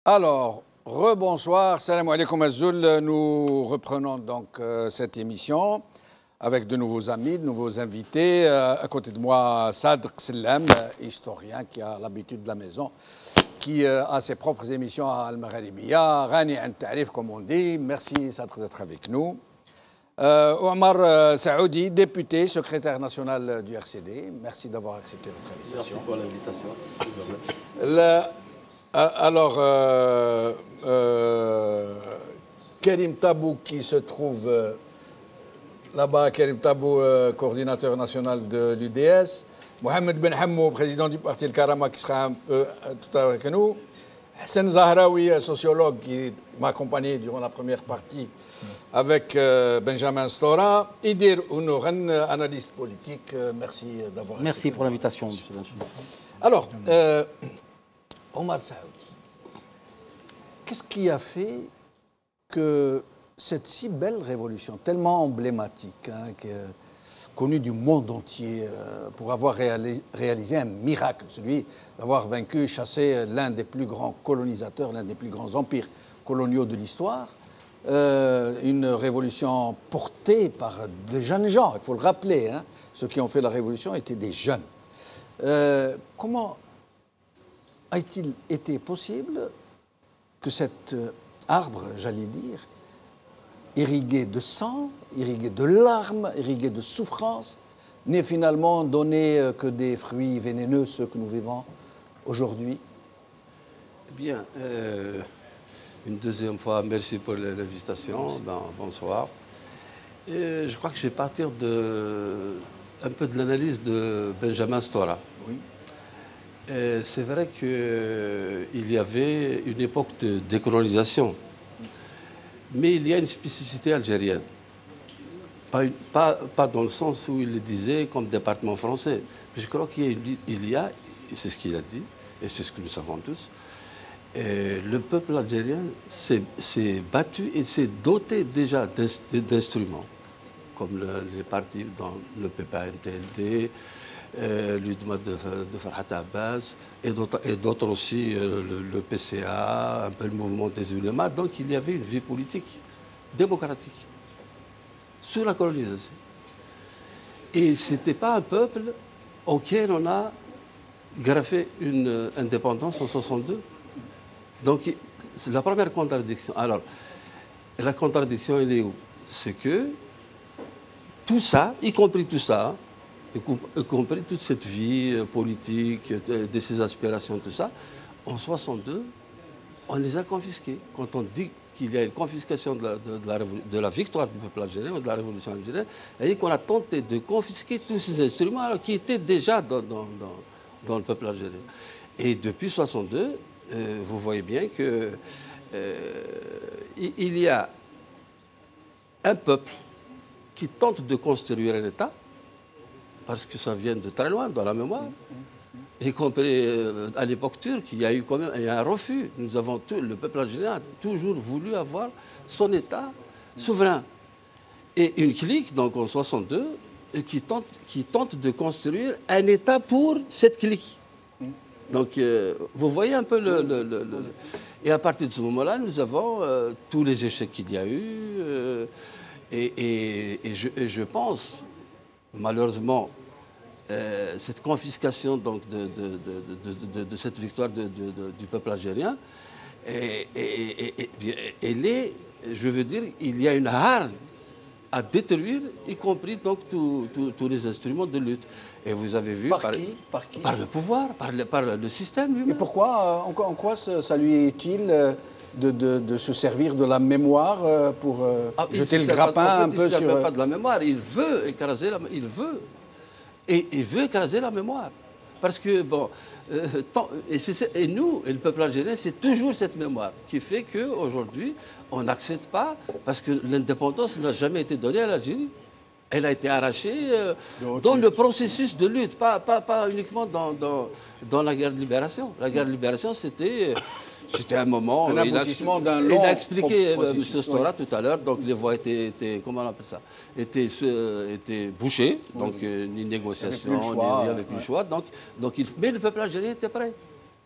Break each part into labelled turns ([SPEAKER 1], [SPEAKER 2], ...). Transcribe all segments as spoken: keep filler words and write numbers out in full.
[SPEAKER 1] Alors, rebonsoir, salam alaikum Azul. Nous reprenons donc euh, cette émission avec de nouveaux amis, de nouveaux invités. Euh, à côté de moi, Sadr Salem, historien qui a l'habitude de la maison, qui euh, a ses propres émissions à Al-Magharibiya. Rani Antarif, comme on dit. Merci Sadr d'être avec nous. Euh, Omar euh, Saoudi, député, secrétaire national du R C D. Merci d'avoir accepté notre invitation.
[SPEAKER 2] Merci pour l'invitation.
[SPEAKER 1] Le, alors, euh, euh, Karim Tabou qui se trouve euh, là-bas, Karim Tabou, euh, coordinateur national de l'U D S, Mohamed Ben Hammou, président du parti El Karama, qui sera un peu euh, tout à l'heure avec nous, Hassan Zahraoui, sociologue, qui m'a accompagné durant la première partie avec euh, Benjamin Stora, Idir Ounoran, analyste politique. Euh, merci d'avoir
[SPEAKER 3] Merci pour l'invitation, monsieur Benjamin.
[SPEAKER 1] Alors, euh, Omar Saoudi, qu'est-ce qui a fait que cette si belle révolution, tellement emblématique, hein, qui est connue du monde entier, euh, pour avoir réalisé, réalisé un miracle, celui d'avoir vaincu, chassé l'un des plus grands colonisateurs, l'un des plus grands empires coloniaux de l'histoire, euh, une révolution portée par de jeunes gens, il faut le rappeler, hein, ceux qui ont fait la révolution étaient des jeunes. Euh, comment a-t-il été possible que cet arbre, j'allais dire, irrigué de sang, irrigué de larmes, irrigué de souffrances, n'ait finalement donné que des fruits vénéneux, ceux que nous vivons aujourd'hui?
[SPEAKER 2] Bien, euh, une deuxième fois, merci pour l'invitation. Ben, bonsoir. Et je crois que je vais partir de, un peu de l'analyse de Benjamin Stora.
[SPEAKER 1] Oui.
[SPEAKER 2] C'est vrai qu'il y avait une époque de décolonisation, mais il y a une spécificité algérienne. Pas, une, pas, pas dans le sens où il le disait comme département français. Mais je crois qu'il y a, et c'est ce qu'il a dit, et c'est ce que nous savons tous, et le peuple algérien s'est battu et s'est doté déjà d'instruments, comme le, les partis dans le P P A M T L D, Euh, l'U D M A de, de Farhat Abbas et d'autres aussi, euh, le, le P C A, un peu le mouvement des ulémas. Donc il y avait une vie politique démocratique sous la colonisation. Et ce n'était pas un peuple auquel on a graffé une indépendance en soixante-deux. Donc c'est la première contradiction. Alors, la contradiction, elle est où? C'est que tout ça, y compris tout ça, y compris toute cette vie politique, de ses aspirations, tout ça, en soixante-deux, on les a confisqués. Quand on dit qu'il y a une confiscation de la, de, de la, de la victoire du peuple algérien, ou de la révolution algérienne, c'est-à-dire qu'on a tenté de confisquer tous ces instruments alors, qui étaient déjà dans, dans, dans, dans le peuple algérien. Et depuis soixante-deux, euh, vous voyez bien que euh, il y a un peuple qui tente de construire un État, parce que ça vient de très loin dans la mémoire, y compris euh, à l'époque turque, il y a eu quand même il y a un refus. Nous avons tout, le peuple algérien a toujours voulu avoir son État souverain. Et une clique, donc en soixante-deux, qui tente, qui tente de construire un État pour cette clique. Donc euh, vous voyez un peu le, le, le, le... Et à partir de ce moment-là, nous avons euh, tous les échecs qu'il y a eu. Euh, et, et, et, je, et je pense... Malheureusement, euh, cette confiscation donc, de, de, de, de, de, de cette victoire de, de, de, du peuple algérien, et, et, et, et, elle est, je veux dire, il y a une hargne à détruire, y compris donc tous les instruments de lutte. Et vous avez vu...
[SPEAKER 1] Par,
[SPEAKER 2] par
[SPEAKER 1] qui, par qui
[SPEAKER 2] Par le pouvoir, par le, par le système lui-même.
[SPEAKER 1] Et pourquoi, en quoi, en quoi ça lui est utile De, de, de se servir de la mémoire pour euh, ah, jeter le grappin
[SPEAKER 2] pas, en fait,
[SPEAKER 1] un peu sur...
[SPEAKER 2] Il ne se sert pas de la mémoire, il veut écraser la il veut. Et il veut écraser la mémoire. Parce que, bon, euh, tant, et, et nous, et le peuple algérien, c'est toujours cette mémoire qui fait qu'aujourd'hui, on n'accepte pas, parce que l'indépendance n'a jamais été donnée à l'Algérie. Elle a été arrachée euh, dans le processus de lutte, pas, pas, pas uniquement dans, dans, dans la guerre de libération. La guerre de libération, c'était... C'était un moment...
[SPEAKER 1] Un aboutissement d'un long...
[SPEAKER 2] Il a expliqué, M. Stora, oui. tout à l'heure, donc les voies étaient, étaient... Comment on appelle ça étaient, euh, étaient bouchées, donc oui. euh, ni négociation, il n'y avait plus le choix. Donc, donc il, mais le peuple algérien était prêt.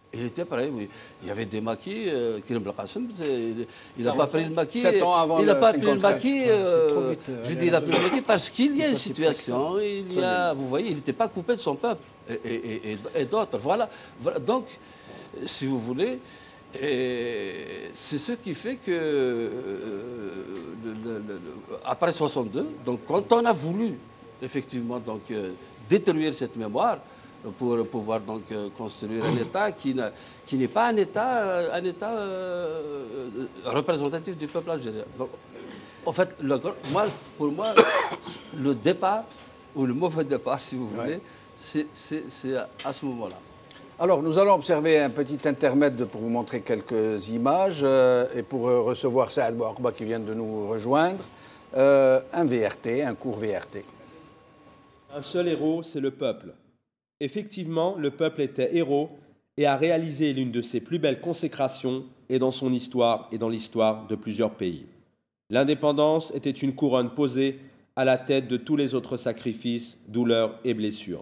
[SPEAKER 2] Il était pareil, oui. Il y avait des maquis, euh, Kirim Belkacem, il n'a pas pris le maquis.
[SPEAKER 1] Sept ans avant
[SPEAKER 2] il n'a
[SPEAKER 1] le
[SPEAKER 2] pas pris le
[SPEAKER 1] cinquante-quatre.
[SPEAKER 2] maquis.
[SPEAKER 3] Ouais,
[SPEAKER 2] euh,
[SPEAKER 3] c'est trop vite, euh,
[SPEAKER 2] je dis, il a pris le maquis parce qu'il y a une
[SPEAKER 3] pas si
[SPEAKER 2] situation, il y a, vous voyez, il n'était pas coupé de son peuple et, et, et, et d'autres. Voilà. Voilà. Donc, si vous voulez, c'est ce qui fait que, euh, le, le, le, après soixante-deux, donc quand on a voulu, effectivement, donc, euh, détruire cette mémoire, pour pouvoir donc construire un État qui n'est pas un État, un État euh, représentatif du peuple algérien. Donc, en fait, le, moi, pour moi, le départ, ou le mauvais départ, si vous voulez, ouais. c'est à ce moment-là.
[SPEAKER 1] Alors, nous allons observer un petit intermède pour vous montrer quelques images euh, et pour euh, recevoir Saad Bouakba qui vient de nous rejoindre, euh, un V R T, un court V R T.
[SPEAKER 4] Un seul héros, c'est le peuple. Effectivement, le peuple était héros et a réalisé l'une de ses plus belles consécrations et dans son histoire et dans l'histoire de plusieurs pays. L'indépendance était une couronne posée à la tête de tous les autres sacrifices, douleurs et blessures.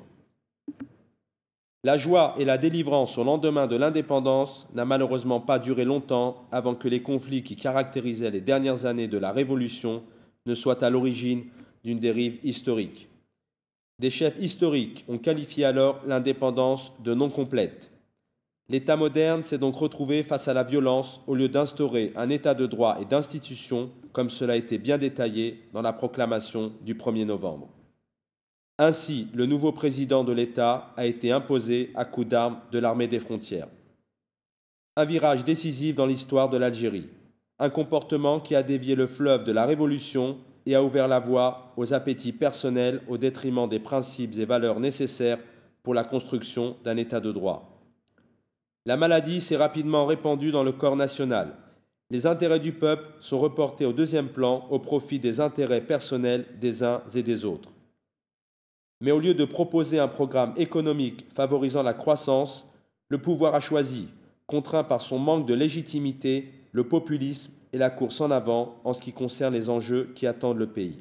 [SPEAKER 4] La joie et la délivrance au lendemain de l'indépendance n'a malheureusement pas duré longtemps avant que les conflits qui caractérisaient les dernières années de la Révolution ne soient à l'origine d'une dérive historique. Des chefs historiques ont qualifié alors l'indépendance de non complète. L'État moderne s'est donc retrouvé face à la violence au lieu d'instaurer un État de droit et d'institutions, comme cela a été bien détaillé dans la proclamation du premier novembre. Ainsi, le nouveau président de l'État a été imposé à coups d'armes de l'armée des frontières. Un virage décisif dans l'histoire de l'Algérie, un comportement qui a dévié le fleuve de la Révolution et a ouvert la voie aux appétits personnels au détriment des principes et valeurs nécessaires pour la construction d'un État de droit. La maladie s'est rapidement répandue dans le corps national. Les intérêts du peuple sont reportés au deuxième plan au profit des intérêts personnels des uns et des autres. Mais au lieu de proposer un programme économique favorisant la croissance, le pouvoir a choisi, contraint par son manque de légitimité, le populisme et la course en avant en ce qui concerne les enjeux qui attendent le pays.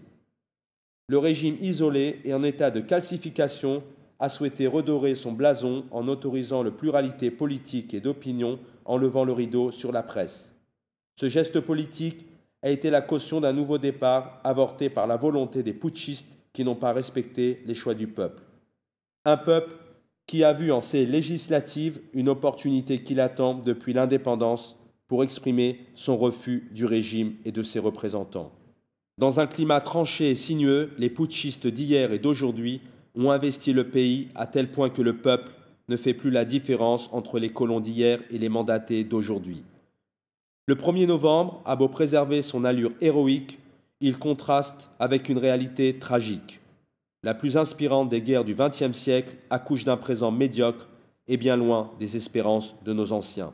[SPEAKER 4] Le régime isolé et en état de calcification a souhaité redorer son blason en autorisant la pluralité politique et d'opinion en levant le rideau sur la presse. Ce geste politique a été la caution d'un nouveau départ avorté par la volonté des putschistes qui n'ont pas respecté les choix du peuple. Un peuple qui a vu en ces législatives une opportunité qui l'attend depuis l'indépendance pour exprimer son refus du régime et de ses représentants. Dans un climat tranché et sinueux, les putschistes d'hier et d'aujourd'hui ont investi le pays à tel point que le peuple ne fait plus la différence entre les colons d'hier et les mandatés d'aujourd'hui. Le premier novembre a beau préserver son allure héroïque, il contraste avec une réalité tragique. La plus inspirante des guerres du vingtième siècle accouche d'un présent médiocre et bien loin des espérances de nos anciens.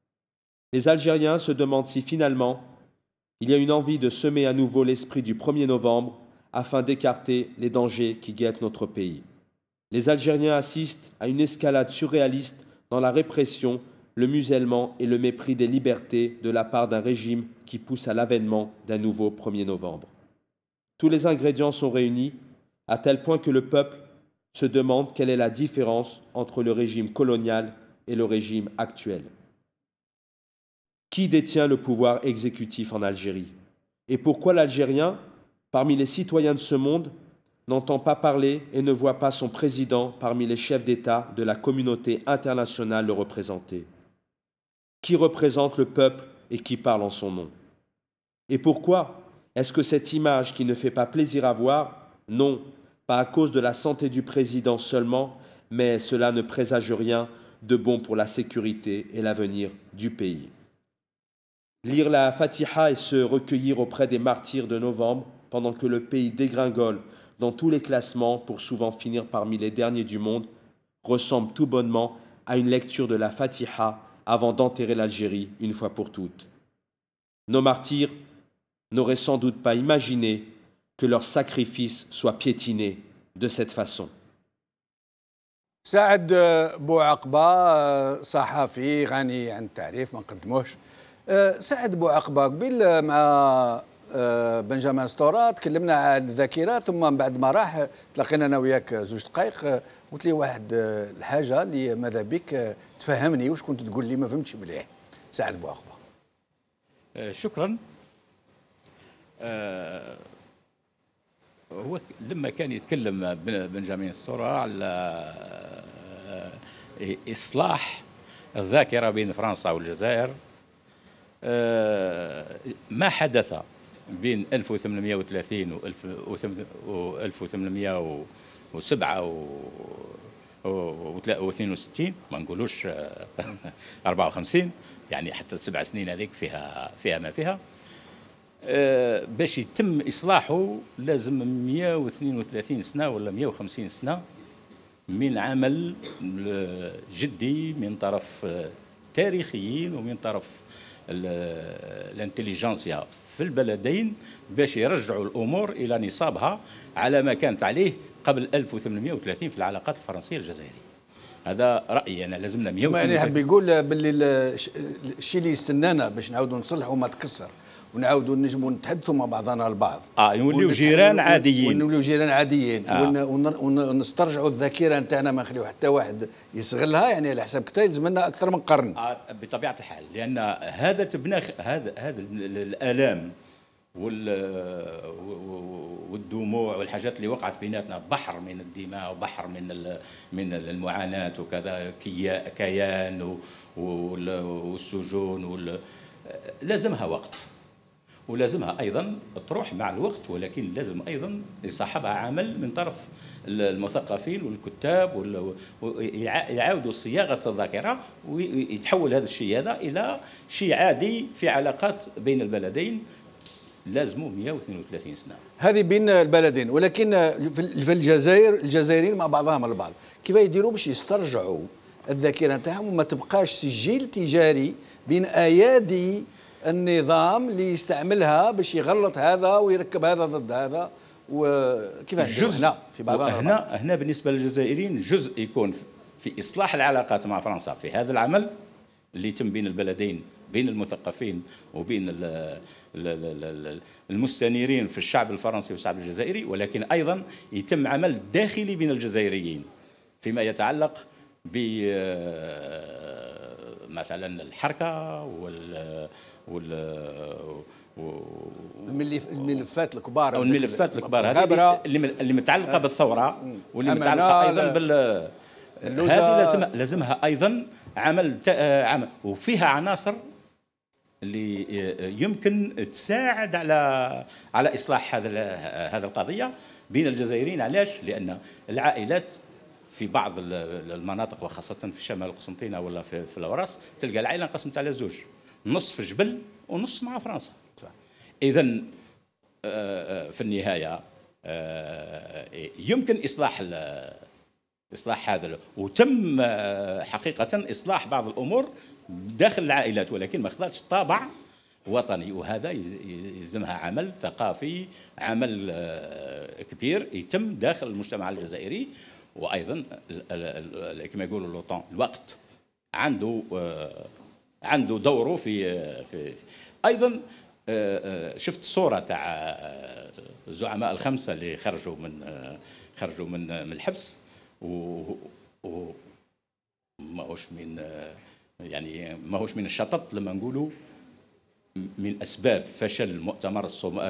[SPEAKER 4] Les Algériens se demandent si finalement il y a une envie de semer à nouveau l'esprit du premier novembre afin d'écarter les dangers qui guettent notre pays. Les Algériens assistent à une escalade surréaliste dans la répression, le musellement et le mépris des libertés de la part d'un régime qui pousse à l'avènement d'un nouveau premier novembre. Tous les ingrédients sont réunis à tel point que le peuple se demande quelle est la différence entre le régime colonial et le régime actuel. Qui détient le pouvoir exécutif en Algérie? Et pourquoi l'Algérien, parmi les citoyens de ce monde, n'entend pas parler et ne voit pas son président parmi les chefs d'État de la communauté internationale le représenter? Qui représente le peuple et qui parle en son nom? Et pourquoi est-ce que cette image qui ne fait pas plaisir à voir, non, pas à cause de la santé du président seulement, mais cela ne présage rien de bon pour la sécurité et l'avenir du pays? Lire la Fatiha et se recueillir auprès des martyrs de novembre pendant que le pays dégringole dans tous les classements pour souvent finir parmi les derniers du monde ressemble tout bonnement à une lecture de la Fatiha avant d'enterrer l'Algérie une fois pour toutes. Nos martyrs n'auraient sans doute pas imaginé que leur sacrifice soit piétiné de cette façon.
[SPEAKER 1] سعد بوعقبة صحفي غني عن التعريف ما نقدموش. سعد بوعقبة قبل مع آه، بنجامين ستورا، تكلمنا عن الذاكره، ثم من بعد ما راح تلاقينا انا وياك زوج دقائق، آه، قلت لي واحد آه، الحاجه اللي ماذا بك آه، تفهمني واش كنت تقول لي ما فهمتش مليح. سعد بوعقبه.
[SPEAKER 3] آه، شكرا. آه، هو لما كان يتكلم بنجامين ستورا على آه، إصلاح الذاكرة بين فرنسا والجزائر، ما حدث بين ألف وثمانمئة وثلاثين و ألف وثمانمئة وسبعة واثنين وستين، ما نقولوش أربعة وخمسين، يعني حتى السبع سنين هذيك فيها فيها ما فيها. باش يتم إصلاحه لازم مئة واثنين وثلاثين سنة ولا مئة وخمسين سنة من عمل جدي من طرف تاريخيين ومن طرف الانتليجنسيا في البلدين باش يرجعوا الأمور إلى نصابها على ما كانت عليه قبل ألف وثمانمئة وثلاثين في العلاقات الفرنسية الجزائرية. هذا رأيي أنا، لازمنا مئة وثمانين.
[SPEAKER 1] يعني حاب يقول باللي الشيء اللي يستنانا باش نعاودوا نصلحوا ما تكسر ونعاودوا نجموا نتحدثوا مع بعضنا البعض،
[SPEAKER 3] اه نوليو جيران عاديين،
[SPEAKER 1] ونوليو جيران عاديين، آه. ونسترجعوا الذاكره نتاعنا، ما نخليو حتى واحد يستغلها، يعني على حساب كتا يلزم لنا اكثر من قرن.
[SPEAKER 3] آه بطبيعه الحال، لان هذا تبنى هذا هذا الالام والدموع والحاجات اللي وقعت بيناتنا، بحر من الدماء وبحر من من المعاناه وكذا، كيان والسجون، لازمها وقت ولازمها ايضا تروح مع الوقت، ولكن لازم ايضا يصاحبها عمل من طرف المثقفين والكتاب، ويعاودوا صياغه الذاكره، ويتحول هذا الشيء هذا الى شيء عادي في علاقات بين البلدين. لازموا مئة واثنين وثلاثين سنه
[SPEAKER 1] هذه بين البلدين، ولكن في الجزائر الجزائريين مع بعضهم البعض كيف يديروا باش يسترجعوا الذاكره نتاعهم وما تبقاش سجل تجاري بين ايادي النظام اللي يستعملها باش يغلط هذا ويركب هذا ضد هذا، وكيف
[SPEAKER 3] هنا في بعض هنا هنا بالنسبه للجزائريين جزء يكون في اصلاح العلاقات مع فرنسا في هذا العمل اللي يتم بين البلدين، بين المثقفين وبين المستنيرين في الشعب الفرنسي والشعب الجزائري، ولكن ايضا يتم عمل داخلي بين الجزائريين فيما يتعلق ب مثلا الحركه وال وال
[SPEAKER 1] الملفات الكبار
[SPEAKER 3] او الملفات الكبار هذه اللي متعلقه بالثوره واللي متعلقه ايضا بال هذه لازم لازمها ايضا عمل عمل وفيها عناصر اللي يمكن تساعد على على اصلاح هذا هذا القضيه بين الجزائريين. علاش؟ لان العائلات في بعض المناطق وخاصة في شمال القسنطينة ولا في, في الأوراس تلقى العائلة انقسمت على زوج، نص في الجبل ونص مع فرنسا. إذا في النهاية يمكن إصلاح إصلاح هذا، وتم حقيقة إصلاح بعض الأمور داخل العائلات، ولكن ما أخذتش طابع وطني، وهذا يلزمها عمل ثقافي، عمل كبير يتم داخل المجتمع الجزائري. وايضا كما يقولوا لوطون الوقت عنده عنده دوره في, في ايضا شفت صوره تاع الزعماء الخمسه اللي خرجوا من خرجوا من من الحبس، و ماهوش من يعني ماهوش من الشطط لما نقولوا من اسباب فشل مؤتمر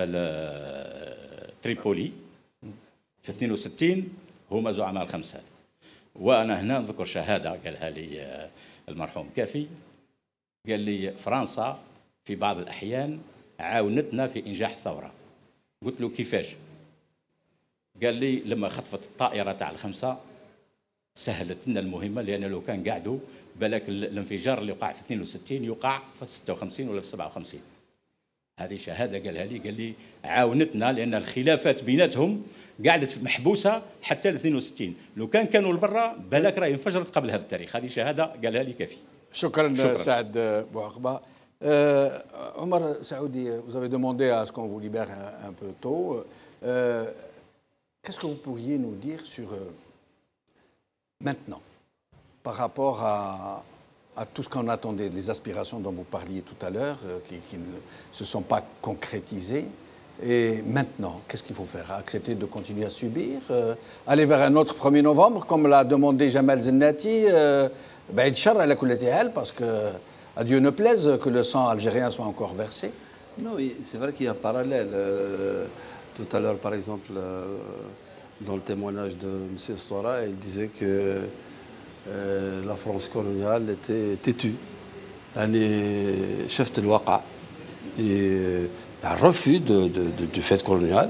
[SPEAKER 3] تريبولي في اثنين وستين هما زعماء الخمسة. وأنا هنا نذكر شهادة قالها لي المرحوم كافي، قال لي فرنسا في بعض الأحيان عاونتنا في إنجاح الثورة. قلت له كيفاش؟ قال لي لما خطفت الطائرة تاع الخمسة سهلت لنا المهمة، لأن لو كان قاعدوا بالك الانفجار اللي وقع في اثنين وستين يوقع في ستة وخمسين ولا في سبعة وخمسين. هذه شهاده قالها لي، قال لي عاونتنا لان الخلافات بيناتهم قعدت محبوسه حتى اثنين وستين، لو كان كانوا لبرا بالك راه انفجرت قبل هذا التاريخ. هذه شهاده قالها لي كافي.
[SPEAKER 1] شكرا, شكرا. سعد بوعقبه. Euh, Omar Saoudi, vous avez demandé à ce qu'on vous libère un, un peu tôt. Euh, qu'est-ce que vous pourriez nous dire sur euh, maintenant, par rapport à, à tout ce qu'on attendait, les aspirations dont vous parliez tout à l'heure, euh, qui, qui ne se sont pas concrétisées, Et maintenant, qu'est-ce qu'il faut faire? Accepter de continuer à subir euh, aller vers un autre premier novembre, comme l'a demandé Jamal Zennati, euh, ben, parce que, à Dieu ne plaise, que le sang algérien soit encore versé.
[SPEAKER 2] Non, c'est vrai qu'il y a un parallèle. Euh, tout à l'heure, par exemple, euh, dans le témoignage de M. Stora, il disait que euh, la France coloniale était têtue. Elle est chef de l'Ouaqa. Et un refus de, de, de, du fait colonial.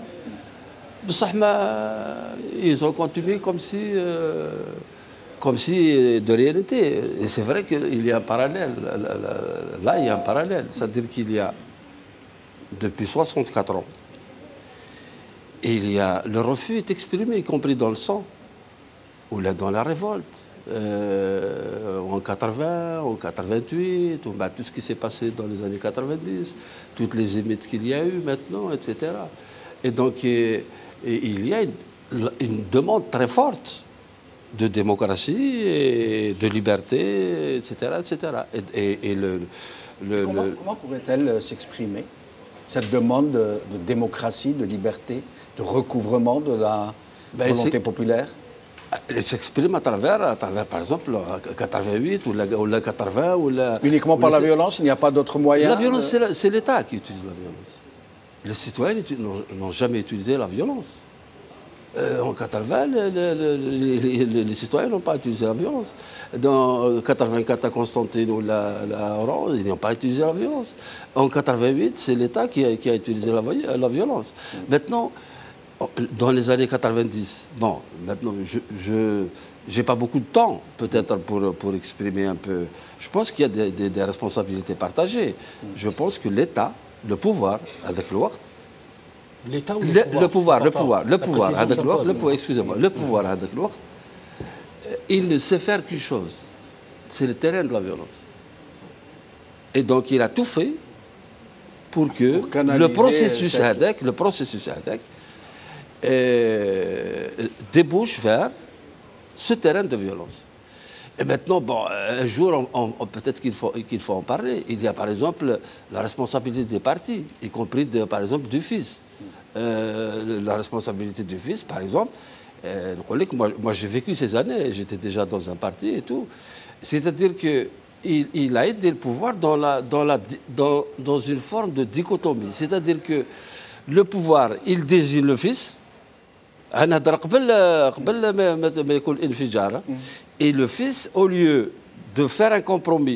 [SPEAKER 2] Ils ont continué comme si, euh, comme si de rien n'était. Et c'est vrai qu'il y a un parallèle. Là, il y a un parallèle. C'est-à-dire qu'il y a, depuis soixante-quatre ans, et il y a, le refus est exprimé, y compris dans le sang, ou là dans la révolte. Euh, en quatre-vingts, en quatre-vingt-huit, bah, tout ce qui s'est passé dans les années quatre-vingt-dix, toutes les émeutes qu'il y a eu maintenant, et cetera. Et donc, et, et il y a une, une demande très forte de démocratie et de liberté, et cetera, et cetera. Et, et, et le, le,
[SPEAKER 1] comment,
[SPEAKER 2] le...
[SPEAKER 1] comment pourrait-elle s'exprimer, cette demande de, de démocratie, de liberté, de recouvrement de la ben, volonté populaire?
[SPEAKER 2] Elle s'exprime à travers, à travers, par exemple, quatre-vingt-huit ou la, ou la quatre-vingts. Ou la,
[SPEAKER 1] Uniquement
[SPEAKER 2] ou
[SPEAKER 1] par
[SPEAKER 2] la,
[SPEAKER 1] la violence, il n'y a pas d'autre moyen?
[SPEAKER 2] La violence, de... c'est l'État qui utilise la violence. Les citoyens n'ont jamais utilisé la violence. Euh, en quatre-vingts, les, les, les, les, les citoyens n'ont pas utilisé la violence. Dans quatre-vingt-quatre, à Constantine ou la, la Oran, ils n'ont pas utilisé la violence. En quatre-vingt-huit, c'est l'État qui a, qui a utilisé la, la violence. Mm. Maintenant, dans les années quatre-vingt-dix, bon, maintenant, je n'ai pas beaucoup de temps, peut-être, pour, pour exprimer un peu. Je pense qu'il y a des, des, des responsabilités partagées. Je pense que l'État, le pouvoir, avec le Waqt,
[SPEAKER 5] l'État ou le,
[SPEAKER 2] le,
[SPEAKER 5] le pouvoir
[SPEAKER 2] Le pouvoir, le pouvoir, le pouvoir, avec le Waqt, le pouvoir, excusez-moi, le
[SPEAKER 5] mmh.
[SPEAKER 2] pouvoir avec le Waqt, il ne sait faire qu'une chose, c'est le terrain de la violence. Et donc, il a tout fait pour que pour le processus cette... avec, le processus avec, Euh, débouche vers ce terrain de violence. Et maintenant, bon, un jour, on, on, peut-être qu'il faut, qu'il faut en parler. Il y a par exemple la responsabilité des partis, y compris de, par exemple du fils. Euh, la responsabilité du fils, par exemple, euh, moi, moi j'ai vécu ces années, j'étais déjà dans un parti et tout. C'est-à-dire qu'il il a aidé le pouvoir dans, la, dans, la, dans, dans une forme de dichotomie. C'est-à-dire que le pouvoir, il désigne le fils. Et le fils, au lieu de faire un compromis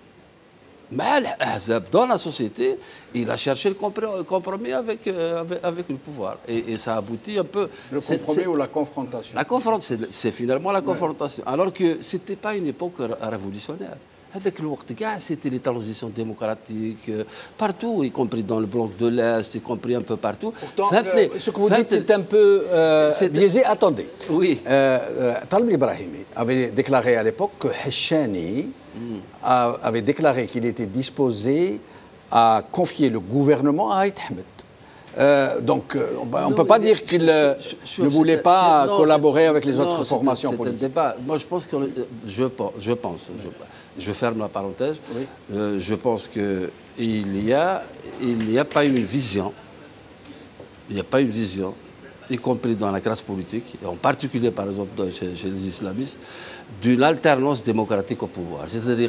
[SPEAKER 2] dans la société, il a cherché le compromis avec, avec, avec le pouvoir. Et, et ça aboutit un peu...
[SPEAKER 1] Le compromis ou la confrontation?
[SPEAKER 2] La confrontation, c'est finalement la confrontation. Ouais. Alors que ce n'était pas une époque révolutionnaire. Avec le Waqt, c'était les transitions démocratiques, euh, partout, y compris dans le bloc de l'Est, y compris un peu partout.
[SPEAKER 1] Pourtant, le, ce que vous dites est un peu euh, biaisé. Attendez.
[SPEAKER 2] Oui.
[SPEAKER 1] Euh, euh, Talib Ibrahimi avait déclaré à l'époque que Hachani mm. avait déclaré qu'il était disposé à confier le gouvernement à Aït Ahmed. Euh, donc, euh, on ne peut pas dire qu'il euh, ne voulait pas non, collaborer avec les non, autres formations politiques.
[SPEAKER 2] Un débat. Moi, je pense que je pense, je pense, je, je ferme la parenthèse. Oui. Euh, je pense que il y a, il n'y a pas une vision. Il n'y a pas une vision, y compris dans la classe politique, et en particulier, par exemple, chez, chez les islamistes, d'une alternance démocratique au pouvoir. C'est-à-dire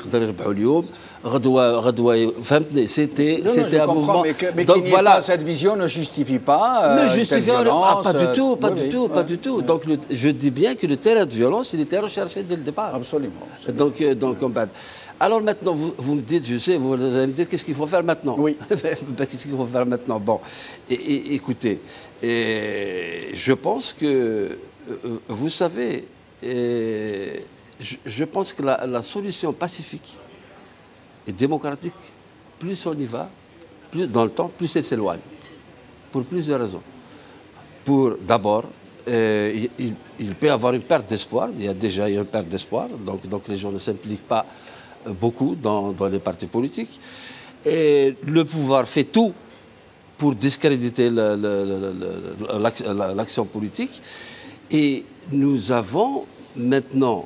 [SPEAKER 2] c'était c'était
[SPEAKER 1] un mouvement. Mais, que, mais donc voilà, pas, cette vision ne justifie pas.
[SPEAKER 2] Ne euh, justifie ah, pas du tout, pas oui, du oui, tout, oui, pas oui, du tout. Oui. Donc le, je dis bien que le terrain de violence, il était recherché dès le départ.
[SPEAKER 1] Absolument. absolument.
[SPEAKER 2] Donc donc oui. Alors maintenant, vous, vous me dites, je sais, vous allez me dire qu'est-ce qu'il faut faire maintenant.
[SPEAKER 1] Oui.
[SPEAKER 2] Qu'est-ce qu'il faut faire maintenant? Bon, et, et, écoutez, et je pense que euh, vous savez. Et je, je pense que la, la solution pacifique et démocratique, plus on y va, plus dans le temps, plus elle s'éloigne. Pour plusieurs raisons. Pour d'abord, euh, il, il peut y avoir une perte d'espoir. Il y a déjà une perte d'espoir, donc, donc les gens ne s'impliquent pas beaucoup dans, dans les partis politiques. Et le pouvoir fait tout pour discréditer l'action politique. Et nous avons maintenant,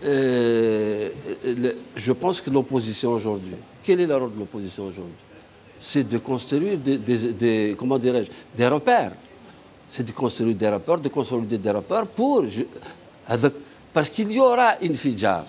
[SPEAKER 2] euh, le, je pense que l'opposition aujourd'hui, quel est le rôle de l'opposition aujourd'hui? c'est de construire des, des, des comment dirais-je, des repères. C'est de construire des repères, de consolider des repères pour... Je, parce qu'il y aura une fijar.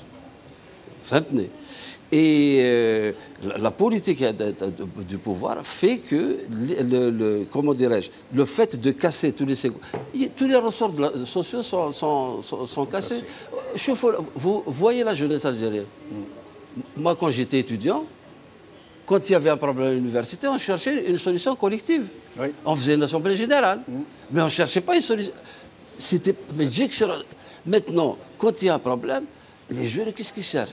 [SPEAKER 2] Et euh, la politique de, de, de, du pouvoir fait que, le, le, comment dirais-je, le fait de casser tous les, tous les ressorts de la, sociaux sont, sont, sont, sont cassés. Je, vous voyez la jeunesse algérienne. Mm. Moi, quand j'étais étudiant, quand il y avait un problème à l'université, on cherchait une solution collective. Oui. On faisait une assemblée générale. Mm. Mais on ne cherchait pas une solution. C'était... Mais maintenant, quand il y a un problème, les jeunes, qu'est-ce qu'ils cherchent?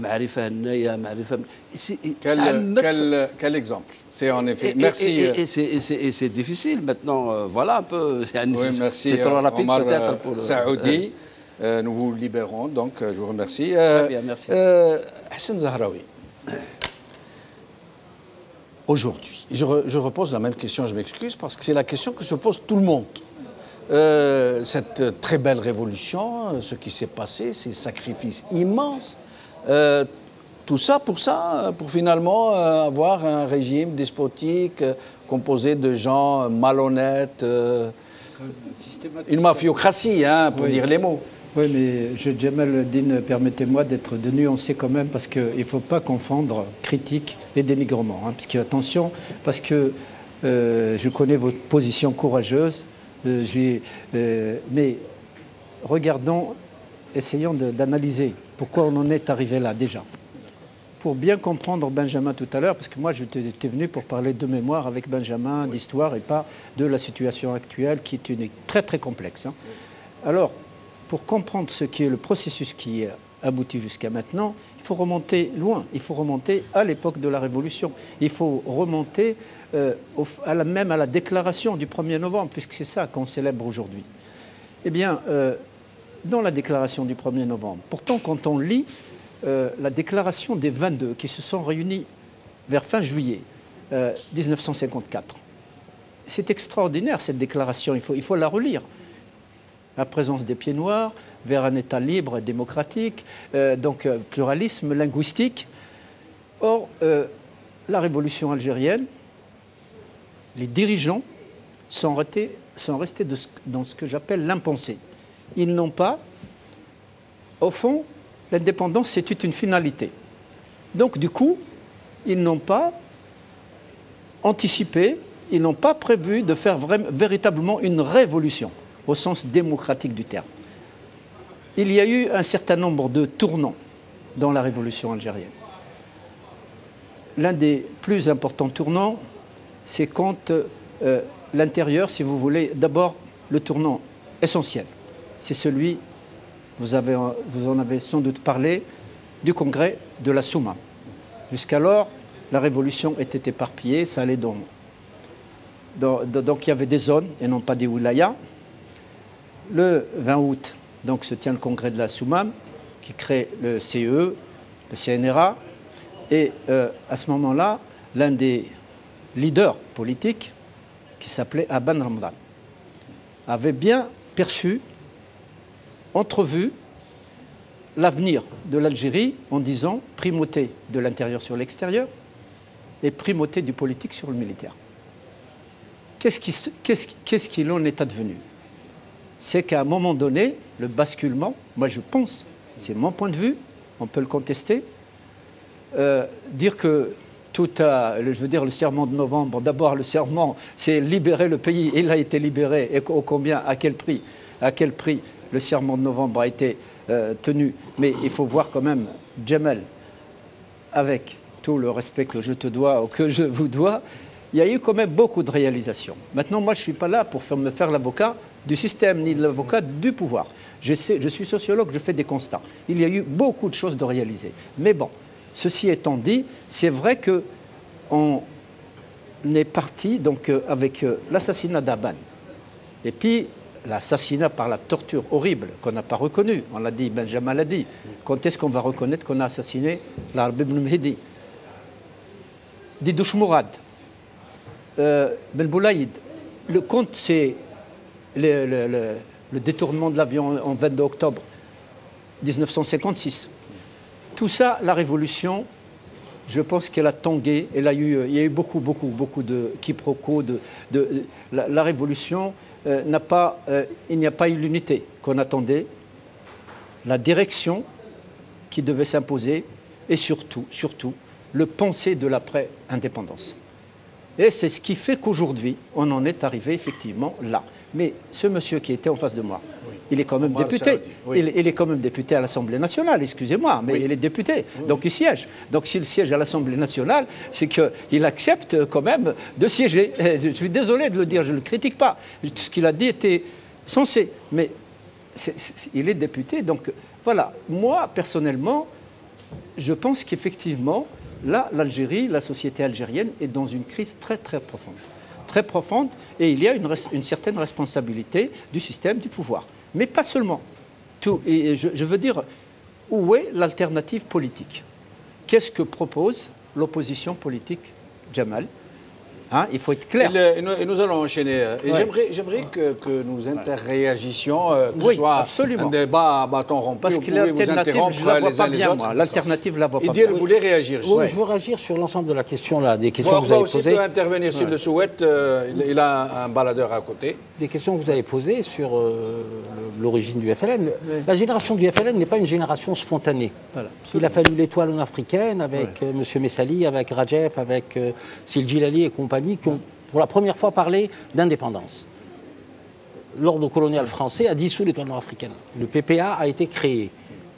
[SPEAKER 1] Quel, quel, quel exemple? C'est en effet.
[SPEAKER 2] Et,
[SPEAKER 1] merci.
[SPEAKER 2] Et, et, et, et c'est difficile maintenant. Euh, voilà un peu.
[SPEAKER 1] Oui, merci.
[SPEAKER 2] C'est trop rapide
[SPEAKER 1] Omar
[SPEAKER 2] peut-être pour.
[SPEAKER 1] Saoudi, euh, nous vous libérons, donc je vous remercie. Euh,
[SPEAKER 2] Très bien, merci.
[SPEAKER 1] Euh, Hassan Zahraoui. Aujourd'hui, je, re, je repose la même question, je m'excuse, parce que c'est la question que se pose tout le monde. Euh, cette très belle révolution, ce qui s'est passé, ces sacrifices immenses, euh, tout ça pour ça, pour finalement euh, avoir un régime despotique euh, composé de gens malhonnêtes, euh, une mafiocratie, hein, pour oui. dire les mots.
[SPEAKER 5] Oui, mais je, Jamal Eldin, permettez-moi d'être de nuancer quand même, parce qu'il ne faut pas confondre critique et dénigrement. Hein, parce que, attention, parce que euh, je connais votre position courageuse. Euh, euh, mais regardons, essayons de, d'analyser pourquoi on en est arrivé là déjà. Pour bien comprendre Benjamin tout à l'heure, parce que moi j'étais venu pour parler de mémoire avec Benjamin, d'histoire et pas de la situation actuelle qui est une, très très complexe. Hein. Alors, pour comprendre ce qui est le processus qui est abouti jusqu'à maintenant, il faut remonter loin, il faut remonter à l'époque de la Révolution, il faut remonter euh, au, à la, même à la déclaration du premier novembre, puisque c'est ça qu'on célèbre aujourd'hui. Eh bien, euh, dans la déclaration du premier novembre, pourtant quand on lit euh, la déclaration des vingt-deux qui se sont réunis vers fin juillet euh, dix-neuf cent cinquante-quatre, c'est extraordinaire cette déclaration, il faut, il faut la relire. La présence des pieds noirs, vers un État libre et démocratique, euh, donc euh, pluralisme linguistique. Or, euh, la révolution algérienne, les dirigeants sont restés, sont restés de ce, dans ce que j'appelle l'impensé. Ils n'ont pas, au fond, l'indépendance c'était une finalité. Donc du coup, ils n'ont pas anticipé, ils n'ont pas prévu de faire vra- véritablement une révolution, au sens démocratique du terme. Il y a eu un certain nombre de tournants dans la révolution algérienne. L'un des plus importants tournants, c'est quand euh, l'intérieur, si vous voulez, d'abord le tournant essentiel, c'est celui, vous, avez, vous en avez sans doute parlé, du congrès de la Souma. Jusqu'alors, la révolution était éparpillée, ça allait dans, dans, dans, donc il y avait des zones et non pas des wilayas. Le vingt août, donc, se tient le congrès de la Soumam, qui crée le C E E, le C N R A, et euh, à ce moment-là, l'un des leaders politiques, qui s'appelait Aban Ramadan, avait bien perçu, entrevu l'avenir de l'Algérie en disant primauté de l'intérieur sur l'extérieur et primauté du politique sur le militaire. Qu'est-ce qui, qu'est-ce, qu'est-ce qu'il en est advenu ? C'est qu'à un moment donné, le basculement, moi je pense, c'est mon point de vue, on peut le contester, euh, dire que tout a, je veux dire le serment de novembre, d'abord le serment, c'est libérer le pays, il a été libéré, et au combien, à quel prix, à quel prix le serment de novembre a été euh, tenu. Mais il faut voir quand même, Jamal, avec tout le respect que je te dois ou que je vous dois, il y a eu quand même beaucoup de réalisations. Maintenant, moi je ne suis pas là pour faire, me faire l'avocat du système, ni l'avocat du pouvoir. Je, sais, je suis sociologue, je fais des constats. Il y a eu beaucoup de choses de réaliser. Mais bon, ceci étant dit, c'est vrai qu'on est parti donc, euh, avec euh, l'assassinat d'Aban. Et puis, l'assassinat par la torture horrible qu'on n'a pas reconnu. On l'a dit, Benjamin l'a dit. Quand est-ce qu'on va reconnaître qu'on a assassiné l'Arab ibn Mehdi ? Didouche Mourad, euh, Ben Boulaïd. Le compte, c'est Le, le, le, le détournement de l'avion en vingt-deux octobre dix-neuf cent cinquante-six. Tout ça, la révolution je pense qu'elle a tangué, elle a eu, il y a eu beaucoup, beaucoup, beaucoup de quiproquos. De, de, la, la révolution euh, n'a pas, euh, il n'y a pas eu l'unité qu'on attendait, la direction qui devait s'imposer et surtout, surtout, le penser de l'après-indépendance. Et c'est ce qui fait qu'aujourd'hui, on en est arrivé effectivement là. Mais ce monsieur qui était en face de moi, oui. il est quand même Omar député. Oui. Il, il est quand même député à l'Assemblée nationale, excusez-moi, mais oui. il est député. Oui. Donc il siège. Donc s'il siège à l'Assemblée nationale, c'est qu'il accepte quand même de siéger. Je suis désolé de le dire, je ne le critique pas. Tout ce qu'il a dit était censé. Mais c'est, c'est, il est député. Donc voilà, moi, personnellement, je pense qu'effectivement, là, l'Algérie, la société algérienne est dans une crise très, très profonde. Très profonde, et il y a une, une certaine responsabilité du système du pouvoir. Mais pas seulement. Tout, et je, je veux dire, où est l'alternative politique? Qu'est-ce que propose l'opposition politique, Jamal? Hein, il faut être clair.
[SPEAKER 1] Et, le, et nous allons enchaîner. Et ouais. J'aimerais, j'aimerais que, que nous interréagissions, euh, que
[SPEAKER 5] oui,
[SPEAKER 1] ce soit
[SPEAKER 5] absolument.
[SPEAKER 1] un débat à bâton rompu.
[SPEAKER 5] Parce que l'alternative, je ne la vois pas bien, moi. L'alternative, je ne la vois pas bien.
[SPEAKER 1] Idir, vous voulez réagir?
[SPEAKER 6] Oui, ouais. Je veux réagir sur l'ensemble de la question, là, des questions bon, que vous avez posées.
[SPEAKER 1] Moi aussi, peut intervenir s'il ouais. le souhaite. Euh, il, il a un baladeur à côté.
[SPEAKER 6] Des questions que vous avez posées sur euh, l'origine du F L N. Ouais. La génération du F L N n'est pas une génération spontanée. Voilà, il a fallu l'étoile africaine avec ouais. euh, M. Messali, avec Rajef, avec euh, Sil Jilali et compagnie, qui ont pour la première fois parlé d'indépendance. L'ordre colonial français a dissous l'étoile nord-africaine. Le P P A a été créé.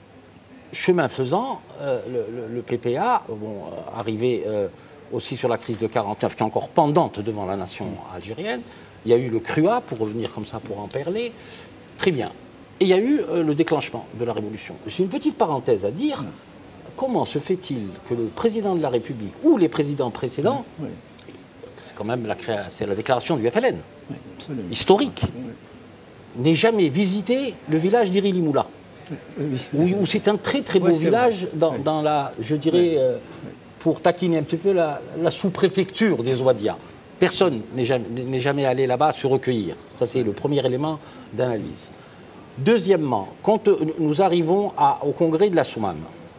[SPEAKER 6] Chemin faisant, euh, le, le, le P P A, bon, euh, arrivé euh, aussi sur la crise de quarante-neuf, qui est encore pendante devant la nation algérienne, il y a eu le C R U A, pour revenir comme ça, pour en parler. Très bien. Et il y a eu euh, le déclenchement de la Révolution. J'ai une petite parenthèse à dire. Comment se fait-il que le président de la République, ou les présidents précédents, oui. c'est quand même la, créa... c'est la déclaration du F L N, oui, historique, oui. n'ait jamais visité le village d'Iri-Limoula, oui, oui. où, où c'est un très très beau oui, village dans, oui. dans la, je dirais, oui. euh, pour taquiner un petit peu la, la sous-préfecture des Ouadia. Personne n'est jamais, n'est jamais allé là-bas se recueillir. Ça, c'est le premier élément d'analyse. Deuxièmement, quand nous arrivons à, au congrès de la Soumam,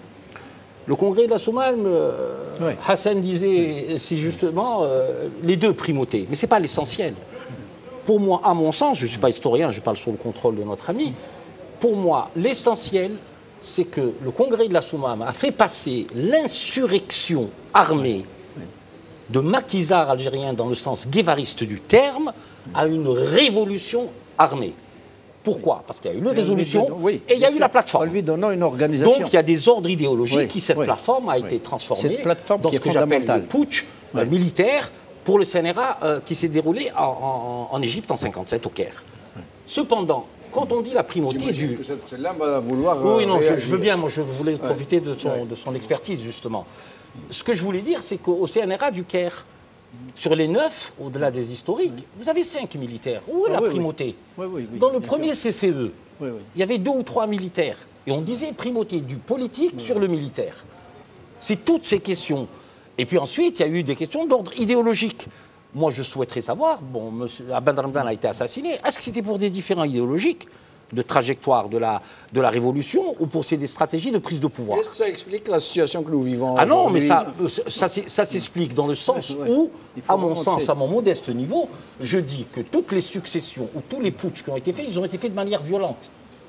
[SPEAKER 6] le congrès de la Soumam, euh, oui. Hassan disait, c'est justement euh, les deux primautés, mais ce n'est pas l'essentiel. Pour moi, à mon sens, je ne suis pas historien, je parle sous le contrôle de notre ami, pour moi, l'essentiel, c'est que le congrès de la Soumam a fait passer l'insurrection armée de maquisards algériens dans le sens guévariste du terme à une révolution armée. Pourquoi? Parce qu'il y a eu une résolution oui, et il y a eu la plateforme.
[SPEAKER 5] En lui donnant une organisation.
[SPEAKER 6] Donc il y a des ordres idéologiques
[SPEAKER 5] oui,
[SPEAKER 6] qui, cette
[SPEAKER 5] oui,
[SPEAKER 6] plateforme a
[SPEAKER 5] oui.
[SPEAKER 6] été transformée
[SPEAKER 5] plateforme
[SPEAKER 6] dans ce que j'appelle le putsch
[SPEAKER 5] oui.
[SPEAKER 6] euh, militaire pour le C N R A euh, qui s'est déroulé en, en, en Égypte en cinquante-sept au Caire. Oui. Cependant, quand on dit la primauté du...
[SPEAKER 1] que celle-là va vouloir...
[SPEAKER 6] Oui, non, je, je veux bien, moi je voulais profiter ouais. de, son, ouais. de son expertise justement. Ce que je voulais dire, c'est qu'au C N R A du Caire, sur les neuf, au-delà des historiques, oui. vous avez cinq militaires. Où est ah, la oui, primauté
[SPEAKER 5] oui. Oui, oui, oui,
[SPEAKER 6] Dans le premier sûr. C C E,
[SPEAKER 5] oui, oui.
[SPEAKER 6] il y avait deux ou trois militaires. Et on disait primauté du politique oui. sur le militaire. C'est toutes ces questions. Et puis ensuite, il y a eu des questions d'ordre idéologique. Moi, je souhaiterais savoir, bon, M. Abd Ramdan a été assassiné, est-ce que c'était pour des différents idéologiques de trajectoire de la, de la révolution ou pour des stratégies de prise de pouvoir?
[SPEAKER 1] Est-ce que ça explique la situation que nous vivons
[SPEAKER 6] Ah non, mais ça, ça, ça s'explique dans le sens où, à mon sens, à mon modeste niveau, je dis que toutes les successions ou tous les putschs qui ont été faits, ils ont été faits de manière violente.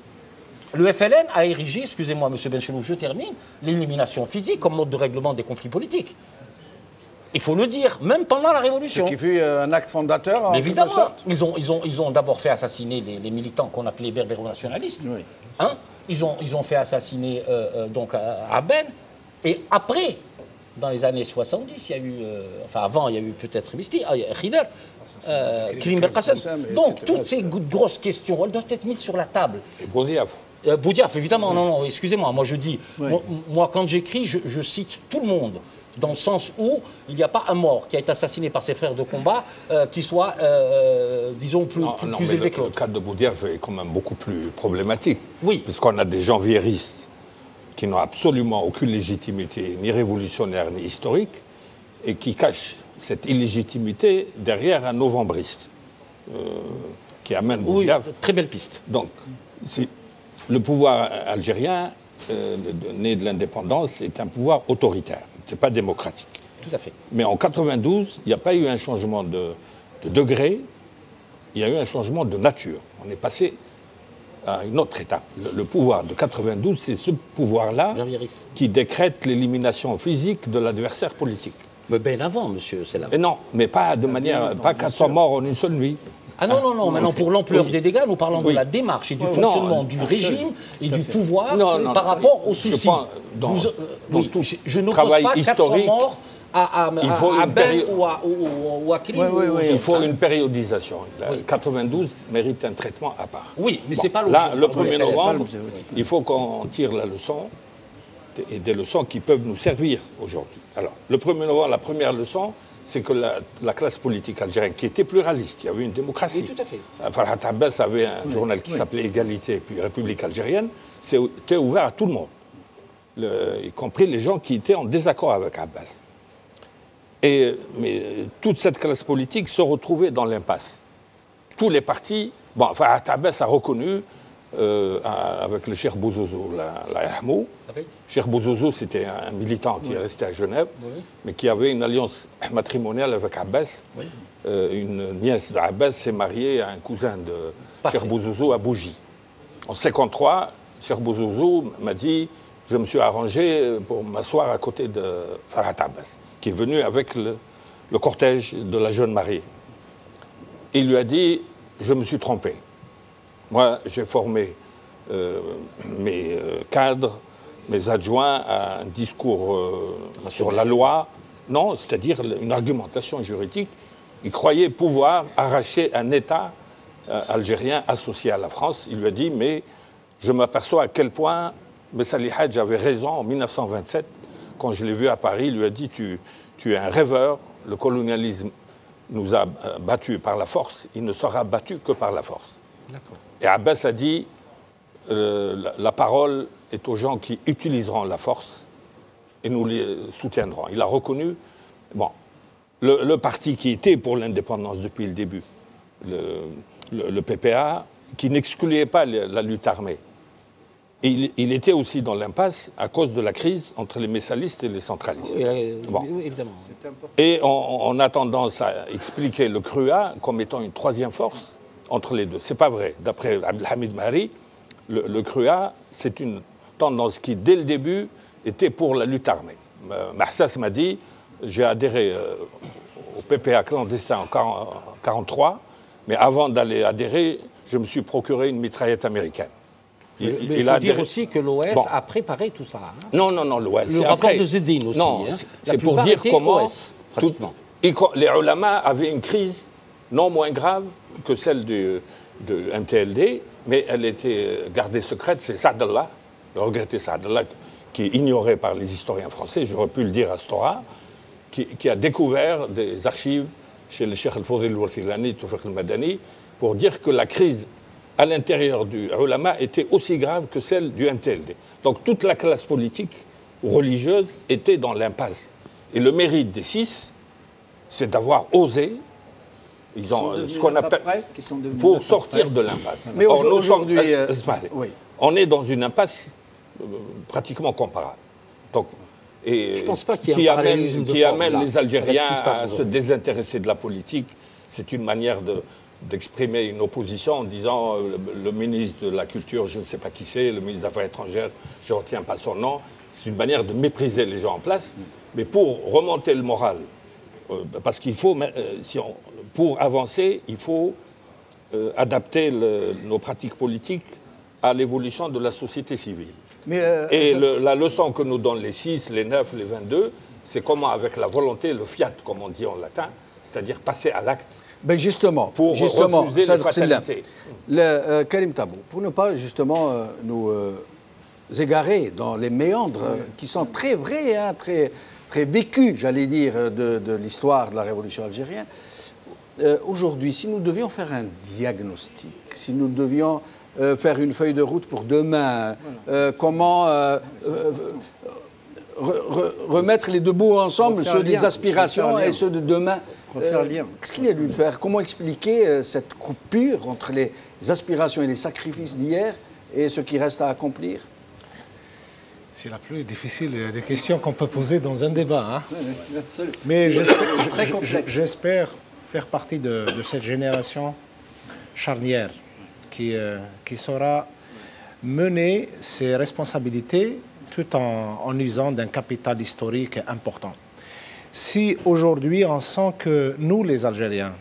[SPEAKER 6] Le F L N a érigé, excusez-moi, M. Benchelouf, je termine, l'élimination physique comme mode de règlement des conflits politiques. Il faut le dire, même pendant la Révolution.
[SPEAKER 1] Ce qui fut un acte fondateur, en
[SPEAKER 6] Mais évidemment,
[SPEAKER 1] quelque sorte.
[SPEAKER 6] Ils ont, ils ont, ils ont d'abord fait assassiner les, les militants qu'on appelait berbéro-nationalistes. Oui. Hein ils, ont, ils ont fait assassiner euh, euh, donc Aben. Et après, dans les années soixante-dix, il y a eu... Euh, enfin, avant, il y a eu peut-être Misti, Khider, euh, Karim Belkacem. Donc, toutes ces grosses questions, elles doivent être mises sur la table.
[SPEAKER 7] Et Boudiaf.
[SPEAKER 6] Euh, Boudiaf, évidemment, oui. non, non, excusez-moi. Moi, je dis... Oui. Moi, moi, quand j'écris, je, je cite tout le monde. Dans le sens où il n'y a pas un mort qui a été assassiné par ses frères de combat euh, qui soit, euh, disons, plus,
[SPEAKER 7] non,
[SPEAKER 6] plus,
[SPEAKER 7] non,
[SPEAKER 6] plus élevé que l'autre.
[SPEAKER 7] Le cas de Boudiaf est quand même beaucoup plus problématique.
[SPEAKER 6] Oui.
[SPEAKER 7] Puisqu'on a des gens viéristes qui n'ont absolument aucune légitimité, ni révolutionnaire, ni historique, et qui cachent cette illégitimité derrière un novembriste euh, qui amène Boudiaf.
[SPEAKER 6] Oui, très belle piste.
[SPEAKER 7] Donc, le pouvoir algérien, euh, né de l'indépendance, est un pouvoir autoritaire. c'est pas démocratique.
[SPEAKER 6] Tout à fait.
[SPEAKER 7] Mais en quatre-vingt-douze, il n'y a pas eu un changement de, de degré, il y a eu un changement de nature. On est passé à une autre étape. Le, le pouvoir de quatre-vingt-douze, c'est ce pouvoir-là qui décrète l'élimination physique de l'adversaire politique.
[SPEAKER 6] Mais bien avant, monsieur, c'est là.
[SPEAKER 7] Et non, mais pas de manière, pas quatre cents morts en une seule nuit.
[SPEAKER 6] Ah non, non, non, maintenant pour l'ampleur oui. des dégâts, nous parlons oui. de la démarche et du oui. fonctionnement non, du régime et du pouvoir non, non, par non, rapport aux soucis.
[SPEAKER 7] Dans,
[SPEAKER 6] Vous, euh,
[SPEAKER 7] dans
[SPEAKER 6] oui,
[SPEAKER 7] tout
[SPEAKER 6] je, je n'oppose pas quatre cents morts à, à,
[SPEAKER 7] il faut
[SPEAKER 6] à, à
[SPEAKER 7] une
[SPEAKER 6] Bel ou à, ou, ou à Krim.
[SPEAKER 7] Oui, oui, oui, il faut une périodisation. Oui. quatre-vingt-douze mérite un traitement à part.
[SPEAKER 6] Oui, mais bon, c'est pas
[SPEAKER 7] là, le premier novembre, il faut qu'on tire la leçon et des leçons qui peuvent nous servir aujourd'hui. Alors, le premier novembre, la première leçon, c'est que la, la classe politique algérienne, qui était pluraliste, il y avait une démocratie.
[SPEAKER 6] Oui, tout à fait.
[SPEAKER 7] Farhat Abbas avait un oui, journal qui oui. s'appelait Égalité, puis République algérienne, c'était ouvert à tout le monde, le, y compris les gens qui étaient en désaccord avec Abbas. Et, mais toute cette classe politique se retrouvait dans l'impasse. Tous les partis, bon, Farhat Abbas a reconnu, euh, avec le Cheikh Bouzouzou, la, la Yahmou. Okay. Cheikh Bouzouzou, c'était un militant qui oui. est resté à Genève, oui. mais qui avait une alliance matrimoniale avec Abbas. Oui. Euh, une nièce d'Abbas s'est mariée à un cousin de Parfait. Cheikh Bouzouzou à Bougie. En cinquante-trois, Cheikh Bouzouzou m'a dit « Je me suis arrangé pour m'asseoir à côté de Farhat Abbas, qui est venu avec le, le cortège de la jeune mariée. » Il lui a dit « Je me suis trompé. Moi, j'ai formé euh, mes euh, cadres, mes adjoints à un discours euh, sur la loi. Non, c'est-à-dire une argumentation juridique. Ils croyaient pouvoir arracher un État euh, algérien associé à la France. Il lui a dit, mais je m'aperçois à quel point Messali Hadj avait raison en mille neuf cent vingt-sept. Quand je l'ai vu à Paris, il lui a dit, tu, tu es un rêveur, le colonialisme nous a euh, battus par la force, il ne sera battu que par la force. D'accord. Et Abbas a dit, euh, la, la parole est aux gens qui utiliseront la force et nous les soutiendrons. Il a reconnu, bon, le, le parti qui était pour l'indépendance depuis le début, le, le, le P P A, qui n'excluait pas la, la lutte armée. Et il, il était aussi dans l'impasse à cause de la crise entre les messalistes et les centralistes.
[SPEAKER 6] Oui, bon. oui, évidemment.
[SPEAKER 7] Et on, on a tendance à expliquer le C R U A comme étant une troisième force entre les deux. C'est pas vrai. D'après Abdelhamid Mahri, le, le C R U A, c'est une tendance qui, dès le début, était pour la lutte armée. Mahsas m'a dit, j'ai adhéré euh, au P P A clandestin en mille neuf cent quarante-trois, mais avant d'aller adhérer, je me suis procuré une mitraillette américaine.
[SPEAKER 6] Il, mais il, il faut a dire adhéré... aussi que l'O S bon. a préparé tout ça. Hein.
[SPEAKER 7] Non, non, non, l'O S.
[SPEAKER 6] Le rapport après... de Zedine aussi.
[SPEAKER 7] Non,
[SPEAKER 6] hein.
[SPEAKER 7] c'est pour dire comment... O S, tout, les ulama avaient une crise non moins grave que celle du, de M T L D, mais elle était gardée secrète. C'est Saadallah, le regretté Saadallah, qui est ignoré par les historiens français, j'aurais pu le dire à Stora, qui, qui a découvert des archives chez le Cheikh Al-Fawzi Al-Warthilani, Toufiq Al-Madani, pour dire que la crise à l'intérieur du ulama était aussi grave que celle du M T L D. Donc toute la classe politique ou religieuse était dans l'impasse. Et le mérite des six, c'est d'avoir osé, ils
[SPEAKER 5] ils
[SPEAKER 7] ont ce qu'on appelle, après, pour sortir après. de l'impasse.
[SPEAKER 1] Mais Or, aujourd'hui, euh,
[SPEAKER 7] oui. on est dans une impasse euh, pratiquement comparable. Donc, et
[SPEAKER 6] je pense pas qu'il y ait
[SPEAKER 7] qui
[SPEAKER 6] un
[SPEAKER 7] amène,
[SPEAKER 6] de
[SPEAKER 7] qui
[SPEAKER 6] forme,
[SPEAKER 7] amène
[SPEAKER 6] là,
[SPEAKER 7] les Algériens à se désintéresser de la politique. C'est une manière de, d'exprimer une opposition en disant euh, le, le ministre de la Culture, je ne sais pas qui c'est, le ministre des Affaires étrangères, je ne retiens pas son nom. C'est une manière de mépriser les gens en place. Mais pour remonter le moral, euh, parce qu'il faut, euh, si on, pour avancer, il faut euh, adapter le, nos pratiques politiques à l'évolution de la société civile.
[SPEAKER 1] Mais euh,
[SPEAKER 7] Et le, la leçon que nous donnent les six, les neuf, les vingt-deux, c'est comment, avec la volonté, le fiat, comme on dit en latin, c'est-à-dire passer à l'acte.
[SPEAKER 1] Ben justement,
[SPEAKER 7] pour
[SPEAKER 1] justement,
[SPEAKER 7] refuser les fatalités.
[SPEAKER 1] Le, euh, Karim Tabou, pour ne pas justement euh, nous euh, égarer dans les méandres oui. euh, qui sont très vrais, hein, très, très vécus, j'allais dire, de, de l'histoire de la révolution algérienne, euh, aujourd'hui, si nous devions faire un diagnostic, si nous devions euh, faire une feuille de route pour demain, voilà. euh, comment euh, euh, re, re, remettre les deux bouts ensemble, ceux des aspirations et ceux de demain. Euh, Qu'est-ce qu'il y a dû faire? Comment expliquer euh, cette coupure entre les aspirations et les sacrifices d'hier et ce qui reste à accomplir?
[SPEAKER 8] C'est la plus difficile des questions qu'on peut poser dans un débat. Hein. Mais j'espère, j'espère faire partie de, de cette génération charnière qui, euh, qui saura mener ses responsabilités tout en, en usant d'un capital historique important. Si aujourd'hui on sent que nous les Algériens,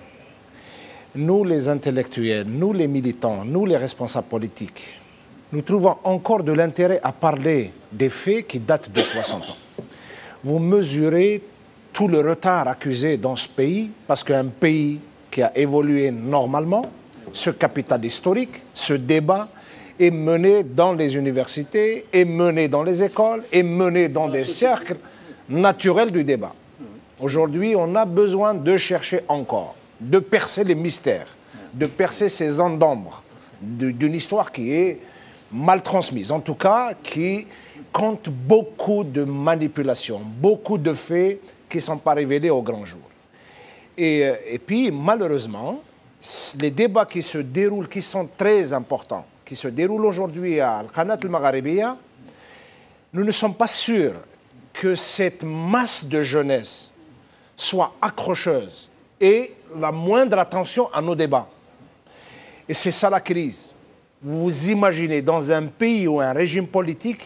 [SPEAKER 8] nous les intellectuels, nous les militants, nous les responsables politiques, nous trouvons encore de l'intérêt à parler des faits qui datent de soixante ans. Vous mesurez tout le retard accusé dans ce pays, parce qu'un pays qui a évolué normalement, ce capital historique, ce débat est mené dans les universités, est mené dans les écoles, est mené dans des cercles naturels du débat. Aujourd'hui, on a besoin de chercher encore, de percer les mystères, de percer ces zones d'ombre d'une histoire qui est mal transmise, en tout cas qui compte beaucoup de manipulations, beaucoup de faits qui ne sont pas révélés au grand jour. Et, et puis, malheureusement, les débats qui se déroulent, qui sont très importants, qui se déroulent aujourd'hui à Al-Qanat al-Magharibiya, nous ne sommes pas sûrs que cette masse de jeunesse soit accrocheuse et la moindre attention à nos débats. Et c'est ça la crise. Vous imaginez dans un pays où un régime politique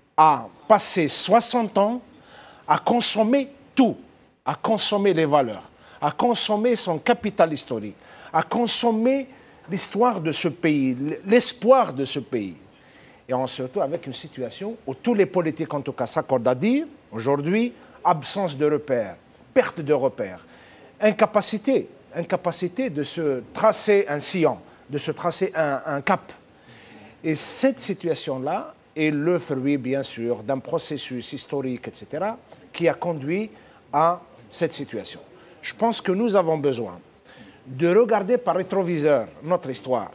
[SPEAKER 8] a passé soixante ans à consommer tout, à consommer les valeurs, à consommer son capital historique, à consommer l'histoire de ce pays, l'espoir de ce pays. Et on se retrouve avec une situation où tous les politiques, en tout cas, s'accordent à dire, aujourd'hui, absence de repères, perte de repères, incapacité, incapacité de se tracer un sillon, de se tracer un, un cap. Et cette situation-là est le fruit, bien sûr, d'un processus historique, et cetera, qui a conduit à cette situation. Je pense que nous avons besoin de regarder par rétroviseur notre histoire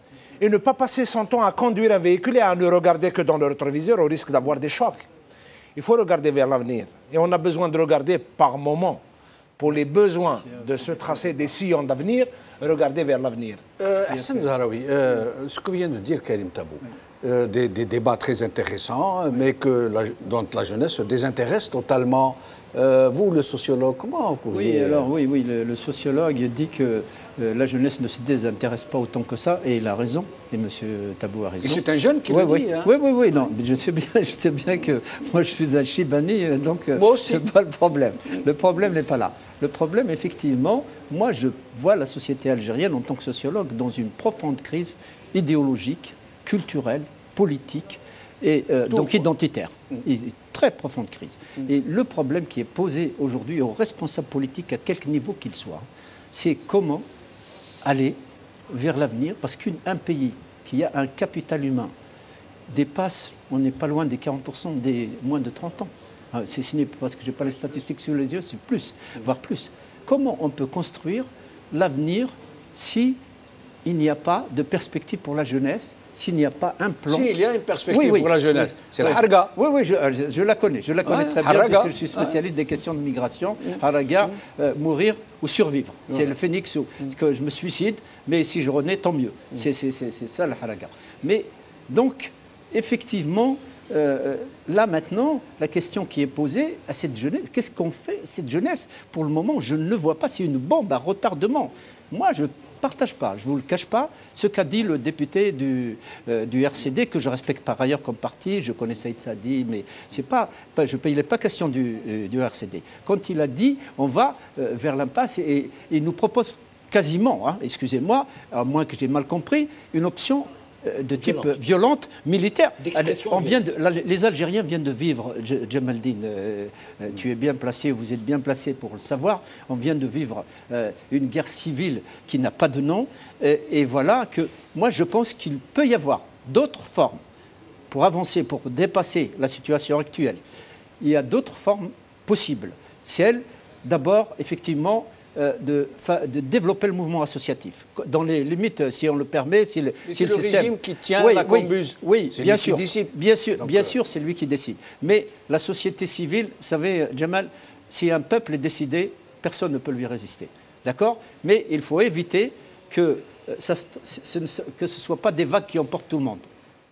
[SPEAKER 8] et ne pas passer son temps à conduire un véhicule et à ne regarder que dans le rétroviseur au risque d'avoir des chocs. Il faut regarder vers l'avenir. Et on a besoin de regarder par moment, pour les besoins de se tracer des sillons d'avenir, regarder vers l'avenir.
[SPEAKER 1] Euh, Hassan Zahraoui, euh, ce que vient de dire Karim Tabou, euh, des, des débats très intéressants, mais que la, dont la jeunesse se désintéresse totalement. Euh, vous, le sociologue, comment vous pourriez...
[SPEAKER 5] Oui, alors oui, oui, le, le sociologue dit que euh, la jeunesse ne se désintéresse pas autant que ça, et il a raison, et M. Tabou a raison.
[SPEAKER 1] Et c'est un jeune qui
[SPEAKER 5] oui,
[SPEAKER 1] le
[SPEAKER 5] oui.
[SPEAKER 1] dit. Hein.
[SPEAKER 5] Oui, oui, oui, non, je sais bien, je sais bien que moi je suis un Chibani, donc
[SPEAKER 1] moi aussi.
[SPEAKER 5] c'est pas le problème. Le problème n'est pas là. Le problème, effectivement, moi je vois la société algérienne en tant que sociologue dans une profonde crise idéologique, culturelle, politique, et euh, donc identitaire. Une très profonde crise. Mm. Et le problème qui est posé aujourd'hui aux responsables politiques, à quelque niveau qu'ils soient, c'est comment aller vers l'avenir, parce qu'un pays qui a un capital humain dépasse, on n'est pas loin des quarante pour cent des moins de trente ans. C'est signé parce que je n'ai pas les statistiques sur les yeux, c'est plus, voire plus. Comment on peut construire l'avenir si il n'y a pas de perspective pour la jeunesse, s'il n'y a pas un plan.
[SPEAKER 1] Si, il y a une perspective oui, oui, pour la jeunesse. Oui, c'est
[SPEAKER 5] oui.
[SPEAKER 1] la Harga.
[SPEAKER 5] Oui, oui, je, je la connais. Je la connais
[SPEAKER 1] ouais,
[SPEAKER 5] très bien
[SPEAKER 1] Haraga.
[SPEAKER 5] puisque je suis spécialiste ouais. des questions de migration. Mm. Haraga, mm. euh, mourir ou survivre. Mm. C'est le phénix ou mm. que je me suicide, mais si je renais, tant mieux. Mm. C'est, c'est, c'est, c'est ça le Haraga. Mais donc, effectivement, euh, là maintenant, la question qui est posée à cette jeunesse, qu'est-ce qu'on fait cette jeunesse? Pour le moment, je ne le vois pas. C'est une bombe à retardement. Moi, je partage pas, je ne vous le cache pas, ce qu'a dit le député du, euh, du R C D, que je respecte par ailleurs comme parti, je connais Saïd Saadi, mais c'est pas, pas, je, il n'est pas question du, euh, du R C D. Quand il a dit on va euh, vers l'impasse, et, et il nous propose quasiment, hein, excusez-moi, à moins que j'ai mal compris, une option euh, de type violente, violente militaire. On vient de, la, les Algériens viennent de vivre, Djamaldine, euh, euh, tu es bien placé, vous êtes bien placé pour le savoir, on vient de vivre euh, une guerre civile qui n'a pas de nom, et, et voilà que moi je pense qu'il peut y avoir d'autres formes pour avancer, pour dépasser la situation actuelle. Il y a d'autres formes possibles. Celle, d'abord, effectivement, De, de développer le mouvement associatif. Dans les limites, si on le permet, si le, si
[SPEAKER 1] c'est
[SPEAKER 5] le,
[SPEAKER 1] le
[SPEAKER 5] système...
[SPEAKER 1] régime qui tient
[SPEAKER 5] oui,
[SPEAKER 1] la combuse.
[SPEAKER 5] Oui, oui
[SPEAKER 1] c'est
[SPEAKER 5] bien
[SPEAKER 1] lui
[SPEAKER 5] sûr.
[SPEAKER 1] qui décide.
[SPEAKER 5] Bien sûr,
[SPEAKER 1] Donc,
[SPEAKER 5] bien
[SPEAKER 1] euh...
[SPEAKER 5] sûr, c'est lui qui décide. Mais la société civile, vous savez, Jamal, si un peuple est décidé, personne ne peut lui résister. D'accord? Mais il faut éviter que, ça, que ce ne soit pas des vagues qui emportent tout le monde.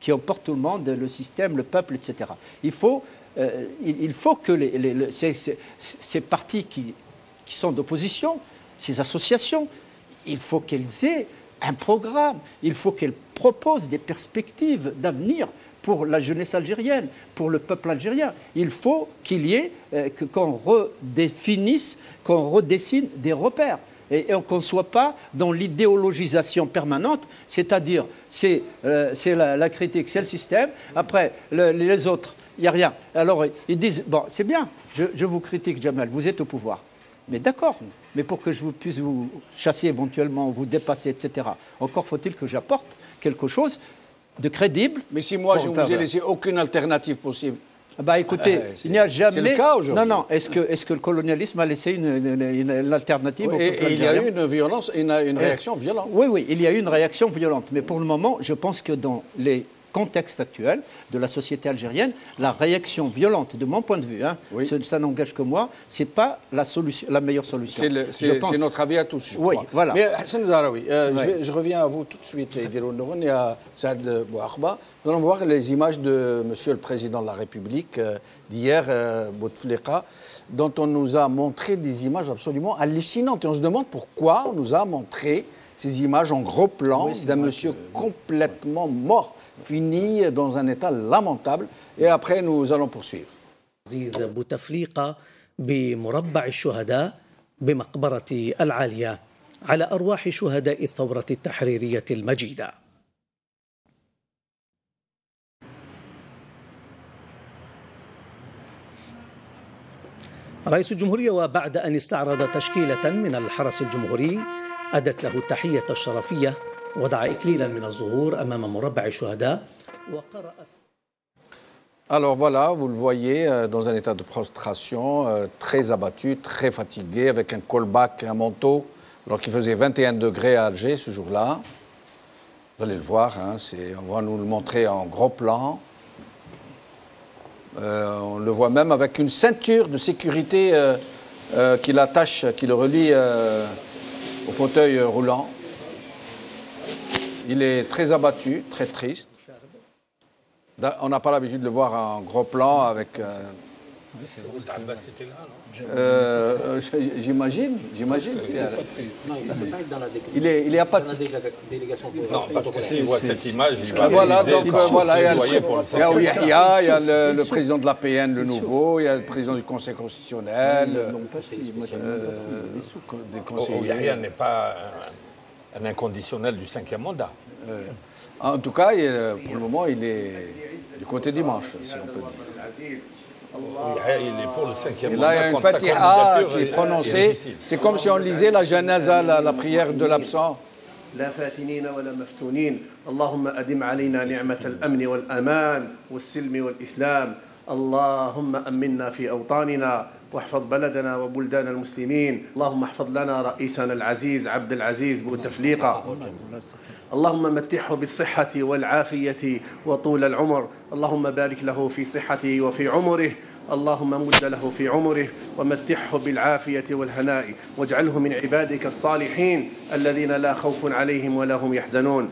[SPEAKER 5] qui emporte tout le monde, le système, le peuple, et cetera. Il faut, euh, il, il faut que les, les, les, ces, ces, ces partis qui, qui sont d'opposition, ces associations, il faut qu'elles aient un programme, il faut qu'elles proposent des perspectives d'avenir pour la jeunesse algérienne, pour le peuple algérien. Il faut qu'il y ait, euh, que, qu'on redéfinisse, qu'on redessine des repères. Et, et qu'on ne soit pas dans l'idéologisation permanente, c'est-à-dire c'est, euh, c'est la, la critique, c'est le système, après le, les autres, il n'y a rien. Alors ils disent, bon c'est bien, je, je vous critique Jamal, vous êtes au pouvoir, mais d'accord, mais pour que je vous puisse vous chasser éventuellement, vous dépasser, et cetera, encore faut-il que j'apporte quelque chose de crédible.
[SPEAKER 1] Mais si moi je ne vous ai laissé aucune alternative possible.
[SPEAKER 5] Bah écoutez, euh, il n'y a jamais.
[SPEAKER 1] C'est le cas aujourd'hui.
[SPEAKER 5] Non, non. Est-ce que, est-ce que le colonialisme a laissé une, une, une, une alternative
[SPEAKER 1] oui,
[SPEAKER 5] au peuple
[SPEAKER 1] et, et il y a eu
[SPEAKER 5] algérien?
[SPEAKER 1] une violence, une, une réaction violente.
[SPEAKER 5] Oui, oui, il y a eu une réaction violente. Mais pour le moment, je pense que dans les contextes actuels de la société algérienne, la réaction violente, de mon point de vue, hein, oui. ça, ça n'engage que moi, c'est pas la solution, la meilleure solution.
[SPEAKER 1] C'est, le, c'est, c'est notre avis à tous. Je
[SPEAKER 5] oui,
[SPEAKER 1] crois.
[SPEAKER 5] voilà.
[SPEAKER 1] Mais Hassan Zahraoui, euh, oui. je, vais, je reviens à vous tout de suite. Et à Saad Bouakhba. Nous allons voir les images de Monsieur le Président de la République euh, d'hier, euh, Bouteflika, dont on nous a montré des images absolument hallucinantes. Et on se demande pourquoi on nous a montré ces images en gros plan oui, d'un monsieur que... complètement mort, fini dans un état lamentable. Et après, nous allons poursuivre.
[SPEAKER 9] عزيز بوتفليقة بمربع الشهداء بمقبرة العالية على أرواح شهداء الثورة التحريرية المجيدة. رئيس الجمهورية وبعد أن استعرض تشكيلة من الحرس الجمهوري أدت له التحية الشرفية وضع إكليلا من الزهور أمام مربع الشهداء وقرأ.
[SPEAKER 1] Alors voilà, vous le voyez euh, dans un état de prostration, euh, très abattu, très fatigué, avec un callback, un manteau, alors qu'il faisait vingt et un degrés à Alger ce jour-là. Vous allez le voir, hein, c'est, on va nous le montrer en gros plan. Euh, on le voit même avec une ceinture de sécurité euh, euh, qui l'attache, qui le relie euh, au fauteuil roulant. Il est très abattu, très triste. On n'a pas l'habitude de le voir en gros plan avec... Euh, euh, j'imagine, j'imagine. C'est,
[SPEAKER 6] non, il ne peut pas être dans la délégation.
[SPEAKER 1] Il est, il est apathique.
[SPEAKER 6] Dans la délégation pour
[SPEAKER 7] non, parce que s'il voit cette image, il
[SPEAKER 1] va... Voilà, donc
[SPEAKER 7] il
[SPEAKER 1] voilà, il y a, le, il y a Yahya, il y a le, le président de l'A P N, le nouveau, il y a le président du Conseil constitutionnel, euh,
[SPEAKER 7] des conseillers. Yahya n'est pas un, un inconditionnel du cinquième mandat.
[SPEAKER 1] Euh, en tout cas, il, pour le moment, il est du côté du manche, si on peut dire.
[SPEAKER 7] Il est pour le cinquième
[SPEAKER 1] et là, il y a une fatiha qui est prononcée. C'est comme si on lisait la janaza, la, la prière de l'absent.
[SPEAKER 10] لا فاتنين ولا مفتونين اللهم أدم علينا نعمة الأمن والأمان والسلم والإسلام اللهم أمنا في أوطاننا واحفظ بلدنا وبلدان المسلمين اللهم احفظ لنا رئيسنا العزيز عبد العزيز بوتفليقة اللهم متعه بالصحة والعافية وطول العمر اللهم بارك له في صحته وفي عمره اللهم مد له في عمره ومتعه بالعافية والهناء واجعله من عبادك الصالحين الذين لا خوف عليهم ولا هم يحزنون.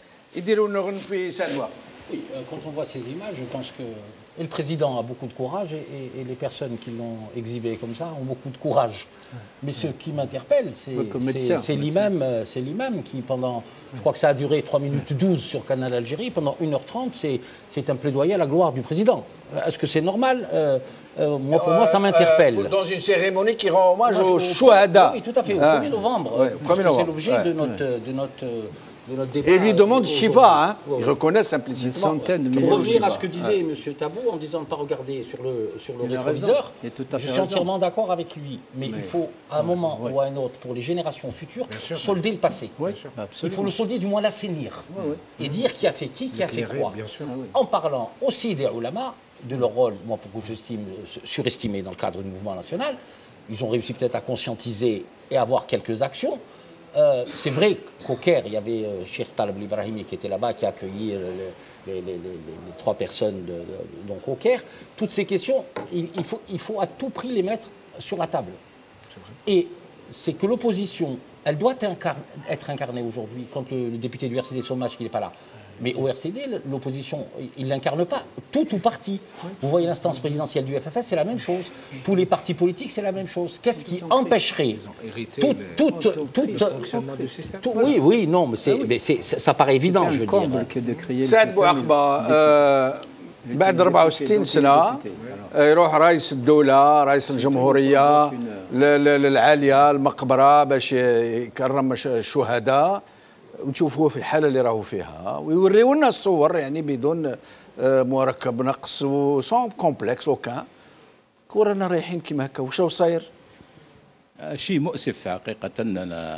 [SPEAKER 6] Oui, quand on voit ces images, je pense que et le président a beaucoup de courage et, et, et les personnes qui l'ont exhibé comme ça ont beaucoup de courage. Mais ce qui m'interpelle, c'est, c'est, c'est, l'imam, c'est l'imam qui, pendant, je crois que ça a duré trois minutes douze sur Canal Algérie, pendant une heure trente, c'est, c'est un plaidoyer à la gloire du président. Est-ce que c'est normal euh, euh, moi, Pour euh, moi, ça m'interpelle.
[SPEAKER 1] Euh, dans une cérémonie qui rend hommage aux Chouhada.
[SPEAKER 6] Oui, tout à fait, au premier novembre.
[SPEAKER 1] Ouais, premier novembre.
[SPEAKER 6] C'est l'objet
[SPEAKER 1] ouais.
[SPEAKER 6] de notre... De notre
[SPEAKER 1] Et lui demande Shiva, hein. Ils reconnaissent implicitement.
[SPEAKER 6] Pour revenir à ce que disait ouais. M. Tabou en disant de ne pas regarder sur le, sur le rétroviseur, je suis entièrement d'accord avec lui. Mais, mais il faut, à un moment ouais. ou à un autre, pour les générations futures, sûr, solder le passé. Ouais, il faut le solder, du moins l'assainir. Ouais, ouais. Et dire qui a fait qui, qui a fait quoi. Sûr, ouais. En parlant aussi des ulama, de leur rôle, moi, pour que j'estime surestimé dans le cadre du mouvement national, ils ont réussi peut-être à conscientiser et à avoir quelques actions. Euh, c'est vrai qu'au Caire, il y avait euh, Cheikh Taleb Ibrahimi qui était là-bas, qui a accueilli euh, les, les, les, les, les trois personnes de, de, donc au Caire. Toutes ces questions, il, il, faut, il faut à tout prix les mettre sur la table. Et c'est que l'opposition, elle doit incarner, être incarnée aujourd'hui, quand le, le député du R C D Sommage, qui n'est pas là, Mais au R C D, l'opposition, il ne l'incarne pas, tout ou parti. Vous voyez l'instance présidentielle du F F S, c'est la même chose. Tous les partis politiques, c'est la même chose. Qu'est-ce qui empêcherait tout, tout, tout, tout, oui, oui, non, mais, c'est, mais c'est, ça paraît évident, je veux dire.
[SPEAKER 1] سعد بوعقبة بعد أربعة وستين سنة يروح رئيس الدولة رئيس الجمهورية للعالية المقبرة باش يكرم الشهداء ونشوفوه في الحالة اللي راهو فيها ويوريونا الصور يعني بدون مركب نقص وسون كومبلكس اوكان كورانا رايحين كيما هكا وشو صاير؟
[SPEAKER 3] شيء مؤسف حقيقة. أنا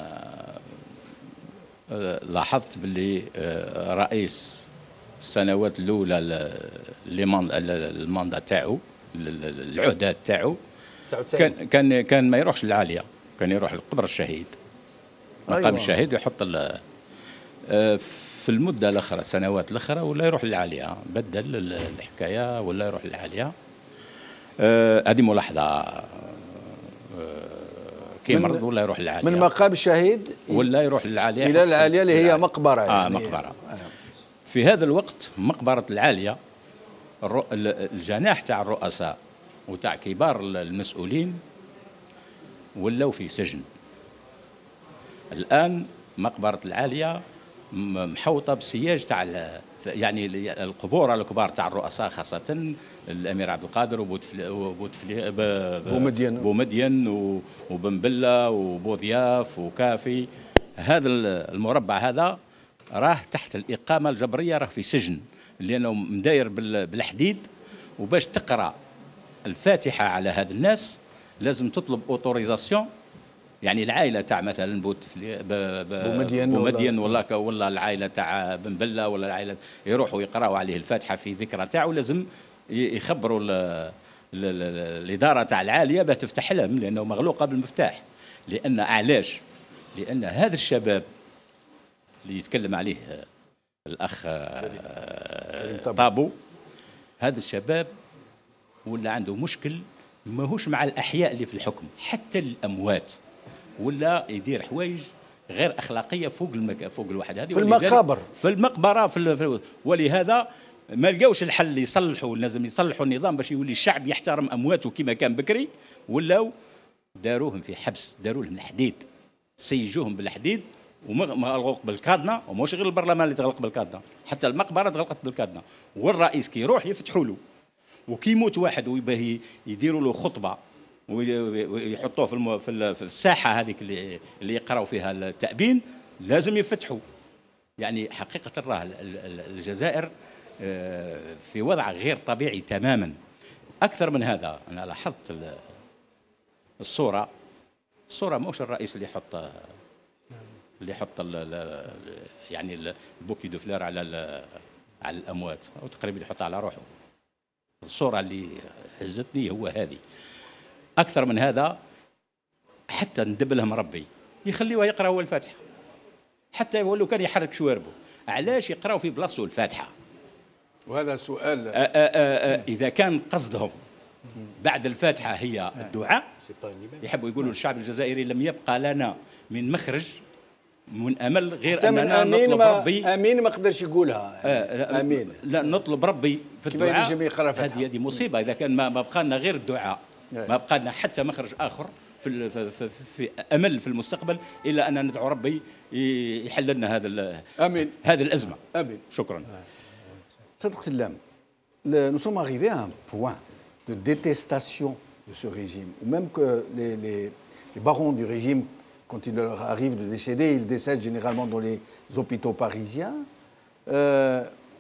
[SPEAKER 3] لاحظت باللي رئيس السنوات الأولى الماندا تاعو العهدة تاعو كان كان كان ما يروحش للعالية، كان يروح لقبر الشهيد مقام أيوة. الشهيد ويحط في المدة الأخرى سنوات الأخرى ولا يروح للعالية، بدل الحكاية ولا يروح للعالية. هذه ملاحظة كي مرض ولا يروح للعالية
[SPEAKER 1] من مقام الشهيد
[SPEAKER 3] ولا يروح للعالية
[SPEAKER 1] إلى العالية اللي هي مقبرة
[SPEAKER 3] آه يعني مقبرة. في هذا الوقت مقبرة العالية الجناح تاع الرؤساء وتاع كبار المسؤولين ولاو في سجن. الآن مقبرة العالية محوطة بسياج تاع يعني القبور الكبار تاع الرؤساء خاصة الأمير عبد القادر وبوتفلي بومدين بومدين وبن بلة وبوضياف وكافي. هذا المربع هذا راه تحت الإقامة الجبرية، راه في سجن لأنه مداير بالحديد. وباش تقرأ الفاتحة على هذا الناس لازم تطلب اوتوريزاسيون، يعني العائلة تاع مثلا بومدين بومدين ولا ولا العائلة تاع بن بلة ولا العائلة يروحوا يقرأوا عليه الفاتحة في ذكرى تاعو، لازم يخبروا الإدارة تاع العالية باش تفتح لهم لأنه مغلوقة بالمفتاح. لأن علاش؟ لأن هذا الشباب اللي يتكلم عليه الأخ طابو، هذا الشباب ولا عنده مشكل ماهوش مع الأحياء اللي في الحكم، حتى الأموات ولا يدير حوايج غير أخلاقية فوق المك... فوق الواحد هذه
[SPEAKER 1] في المقابر
[SPEAKER 3] في المقبرة في, ال... في ولهذا ما لقاوش الحل اللي يصلحوا، لازم يصلحوا النظام باش يولي الشعب يحترم أمواته كما كان بكري، ولاو داروهم في حبس، داروا لهم الحديد، سيجوهم بالحديد ومغلق بالكادنا. ومش غير البرلمان اللي تغلق بالكادنا، حتى المقبرة تغلقت بالكادنا. والرئيس كي يروح يفتحوا له، وكي يموت واحد ويباه يديروا له خطبة ويحطوه في في الساحة هذيك اللي اللي يقراوا فيها التأبين، لازم يفتحوا. يعني حقيقة راه الجزائر في وضع غير طبيعي تماما. أكثر من هذا أنا لاحظت الصورة الصورة مش الرئيس اللي يحط اللي يحط يعني البوكي دو فلور على على الأموات، أو تقريبا يحطها على روحه. الصورة اللي هزتني هو هذه. أكثر من هذا حتى ندب لهم ربي يخليوه يقرأ هو الفاتحة، حتى ولو كان يحرك شواربه، علاش يقرأوا في بلاصته الفاتحة؟
[SPEAKER 1] وهذا سؤال.
[SPEAKER 3] آآ آآ إذا كان قصدهم بعد الفاتحة هي الدعاء، يحبوا يقولوا للشعب الجزائري لم يبقى لنا من مخرج من امل غير اننا نطلب ربي.
[SPEAKER 1] امين ما قدرش يقولها.
[SPEAKER 3] آه امين لا نطلب ربي في الدعاء. هذه هذه مصيبه اذا كان ما بقى لنا غير الدعاء، ما بقى لنا حتى مخرج اخر في, في, في, في امل في المستقبل الا ان ندعو ربي يحل لنا هذا
[SPEAKER 1] امين
[SPEAKER 3] هذه الازمه.
[SPEAKER 1] امين.
[SPEAKER 3] شكرا.
[SPEAKER 1] صدق سلام. Nous sommes arrivés à un point de détestation de ce régime, ou même que les, les, les barons du régime, quand il leur arrive de décéder, ils décèdent généralement dans les hôpitaux parisiens. Euh,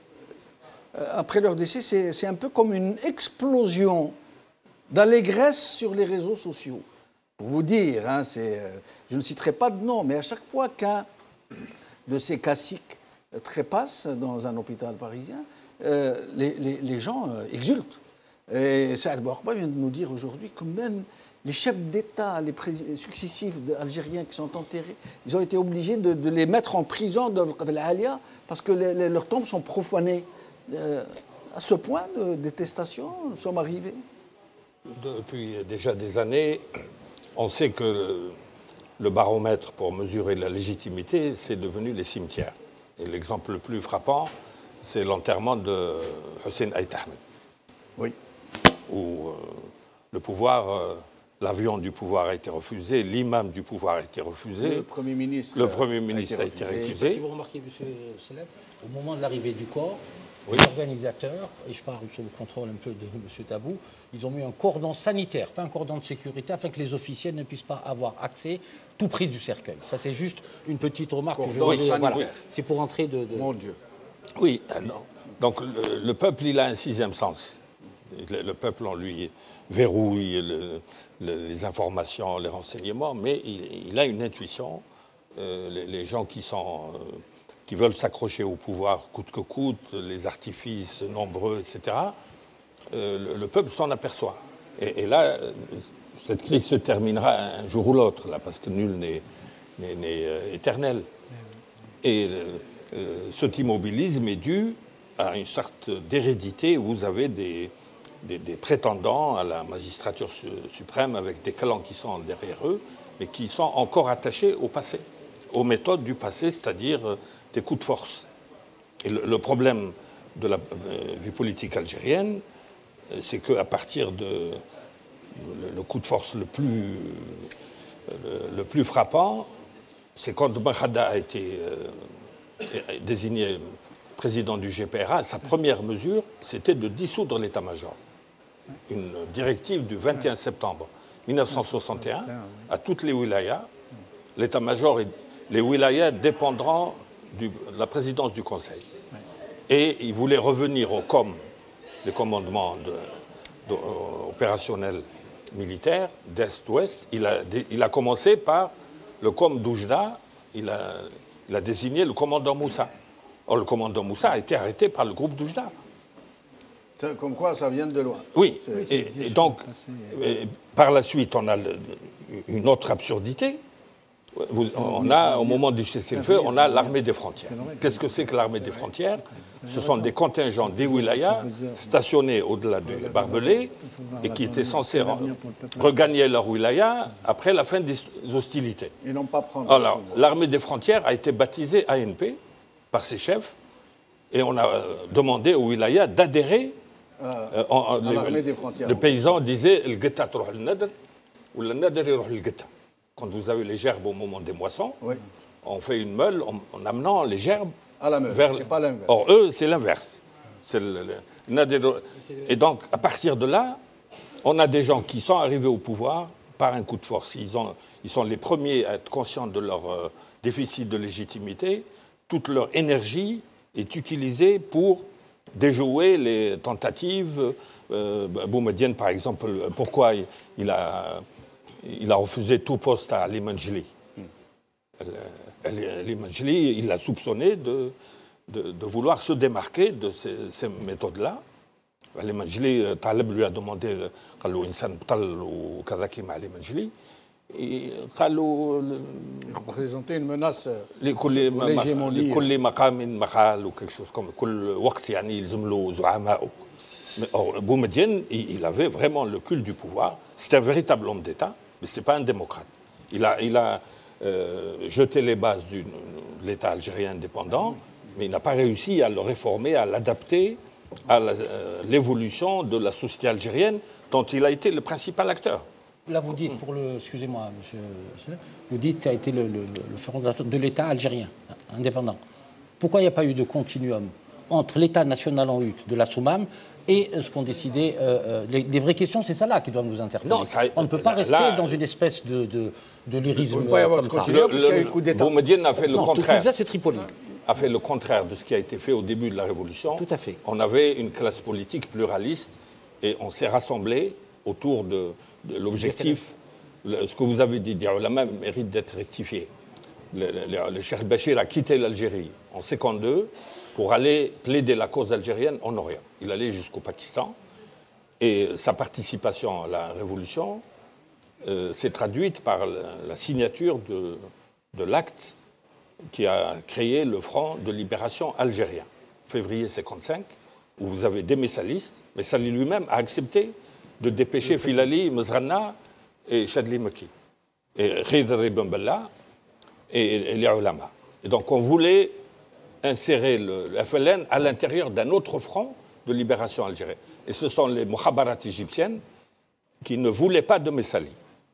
[SPEAKER 1] après leur décès, c'est, c'est un peu comme une explosion d'allégresse sur les réseaux sociaux. Pour vous dire, hein, c'est, je ne citerai pas de nom, mais à chaque fois qu'un de ces caciques trépasse dans un hôpital parisien, euh, les, les, les gens euh, exultent. Et Saad Bouakba vient de nous dire aujourd'hui que même les chefs d'État, les prés- successifs algériens qui sont enterrés, ils ont été obligés de, de les mettre en prison de l'Alia parce que les, les, leurs tombes sont profanées. Euh, à ce point de détestation, nous sommes arrivés.
[SPEAKER 7] Depuis déjà des années, on sait que le, le baromètre pour mesurer la légitimité, c'est devenu les cimetières. Et l'exemple le plus frappant, c'est l'enterrement de Hussein Ait Ahmed.
[SPEAKER 1] Oui.
[SPEAKER 7] Où euh, le pouvoir, euh, l'avion du pouvoir a été refusé, l'imam du pouvoir a été refusé.
[SPEAKER 1] Le Premier ministre,
[SPEAKER 7] le premier ministre a été, a été récusé.
[SPEAKER 6] Si vous remarquez, M. Selem, au moment de l'arrivée du corps,
[SPEAKER 7] oui.
[SPEAKER 6] les organisateurs, et je parle sous le contrôle un peu de M. Tabou, ils ont mis un cordon sanitaire, pas un cordon de sécurité, afin que les officiels ne puissent pas avoir accès tout près du cercueil. Ça, c'est juste une petite remarque
[SPEAKER 1] cordon
[SPEAKER 6] que je
[SPEAKER 1] sanitaire.
[SPEAKER 6] Voilà. C'est pour entrer de, de...
[SPEAKER 1] Mon Dieu.
[SPEAKER 7] Oui, alors, donc le, le peuple, il a un sixième sens. Le, le peuple, on lui verrouille le, le, les informations, les renseignements, mais il, il a une intuition. Euh, les, les gens qui, sont, euh, qui veulent s'accrocher au pouvoir coûte que coûte, les artifices nombreux, et cetera, euh, le, le peuple s'en aperçoit. Et, et là, cette crise se terminera un jour ou l'autre, là, parce que nul n'est euh, éternel. Et euh, cet immobilisme est dû à une sorte d'hérédité où vous avez des, des, des prétendants à la magistrature su, suprême avec des clans qui sont derrière eux, mais qui sont encore attachés au passé, aux méthodes du passé, c'est-à-dire euh, des coups de force. Et le, le problème de la euh, vie politique algérienne, euh, c'est qu'à partir de le, le coup de force le plus, euh, le, le plus frappant, c'est quand Benkhada a été euh, désigné président du G P R A, sa première mesure, c'était de dissoudre l'état-major. Une directive du vingt et un septembre mille neuf cent soixante et un, à toutes les wilayas, l'état-major, les wilayas dépendront de la présidence du Conseil. Et il voulait revenir au C O M, les commandements de, de, euh, opérationnels militaires, d'Est-Ouest. Il a, il a commencé par le C O M d'Oujda, il a, il a désigné le commandant Moussa. Or, le commandant Moussa a été arrêté par le groupe d'Oujda.
[SPEAKER 1] Comme quoi, ça vient de loin.
[SPEAKER 7] Oui, et, et donc, et par la suite, on a le, une autre absurdité. Vous, on a, au moment du cessez-le-feu, on a l'armée des frontières. Qu'est-ce que c'est que l'armée des frontières? Ce sont des contingents des wilayas stationnés au-delà du Barbelé et qui étaient censés regagner leur wilaya après la fin des hostilités.
[SPEAKER 1] Et non pas prendre.
[SPEAKER 7] Alors, l'armée des frontières a été baptisée A N P par ses chefs et on a demandé aux wilayas d'adhérer.
[SPEAKER 1] Euh, à l'armée des frontières.
[SPEAKER 7] Le paysan disait « le guetta troh al-nadr » ou « le nadr iroh al-guetta ». Quand vous avez les gerbes au moment des moissons, oui. on fait une meule en, en amenant les gerbes
[SPEAKER 1] à la meule,
[SPEAKER 7] vers...
[SPEAKER 1] et pas l'inverse.
[SPEAKER 7] Or, eux, c'est l'inverse. Le, le... Et donc, à partir de là, on a des gens qui sont arrivés au pouvoir par un coup de force. Ils, ont, ils sont les premiers à être conscients de leur euh, déficit de légitimité. Toute leur énergie est utilisée pour déjouer les tentatives. Euh, Boumediene, par exemple, pourquoi il a... Il a refusé tout poste à Ali Manjli. Ali Manjli, il l'a soupçonné de, de, de vouloir se démarquer de ces, ces méthodes-là. Ali Manjli, Taleb lui a demandé, il
[SPEAKER 1] représentait une menace
[SPEAKER 7] pour l'hégémonie. ou quelque chose comme Mais or, Boumediene, il avait vraiment le culte du pouvoir. C'était un véritable homme d'État, mais ce n'est pas un démocrate. Il a, il a euh, jeté les bases de l'État algérien indépendant, mais il n'a pas réussi à le réformer, à l'adapter à l'évolution de la société algérienne, dont il a été le principal acteur.
[SPEAKER 6] Là, vous dites, pour le, excusez-moi, monsieur, vous dites qu'il a été le, le, le fondateur de l'État algérien, indépendant. Pourquoi il n'y a pas eu de continuum entre l'État national en hutte de la Soumam et ce qu'ont décidé... Euh, les, les vraies questions, c'est ça là qui doivent nous interpeller. Non, ça, on ne peut pas là, rester là, dans une espèce de, de, de lyrisme comme ça.
[SPEAKER 7] Le, le, le, Boumediene a fait le
[SPEAKER 6] non,
[SPEAKER 7] contraire.
[SPEAKER 6] Tout ça, c'est Tripoli.
[SPEAKER 7] A fait le contraire de ce qui a été fait au début de la Révolution.
[SPEAKER 6] Tout à fait.
[SPEAKER 7] On avait une classe politique pluraliste et on s'est rassemblés autour de, de l'objectif. Le, ce que vous avez dit, dire, la même mérite d'être rectifié. Le, le, le Cheikh Bachir a quitté l'Algérie en cinquante-deux pour aller plaider la cause algérienne en Orient. Il allait jusqu'au Pakistan et sa participation à la Révolution euh, s'est traduite par la, la signature de, de l'acte qui a créé le Front de libération algérien, février cinquante-cinq, où vous avez des messalistes. Messali lui-même a accepté de dépêcher Filali, Mezrana et Chadli Meki, et Khidr Ibn Bella et, et les ulama. Et donc on voulait insérer le, le F L N à l'intérieur d'un autre front de libération algérienne. Et ce sont les mukhabarat égyptiennes qui ne voulaient pas de Messali.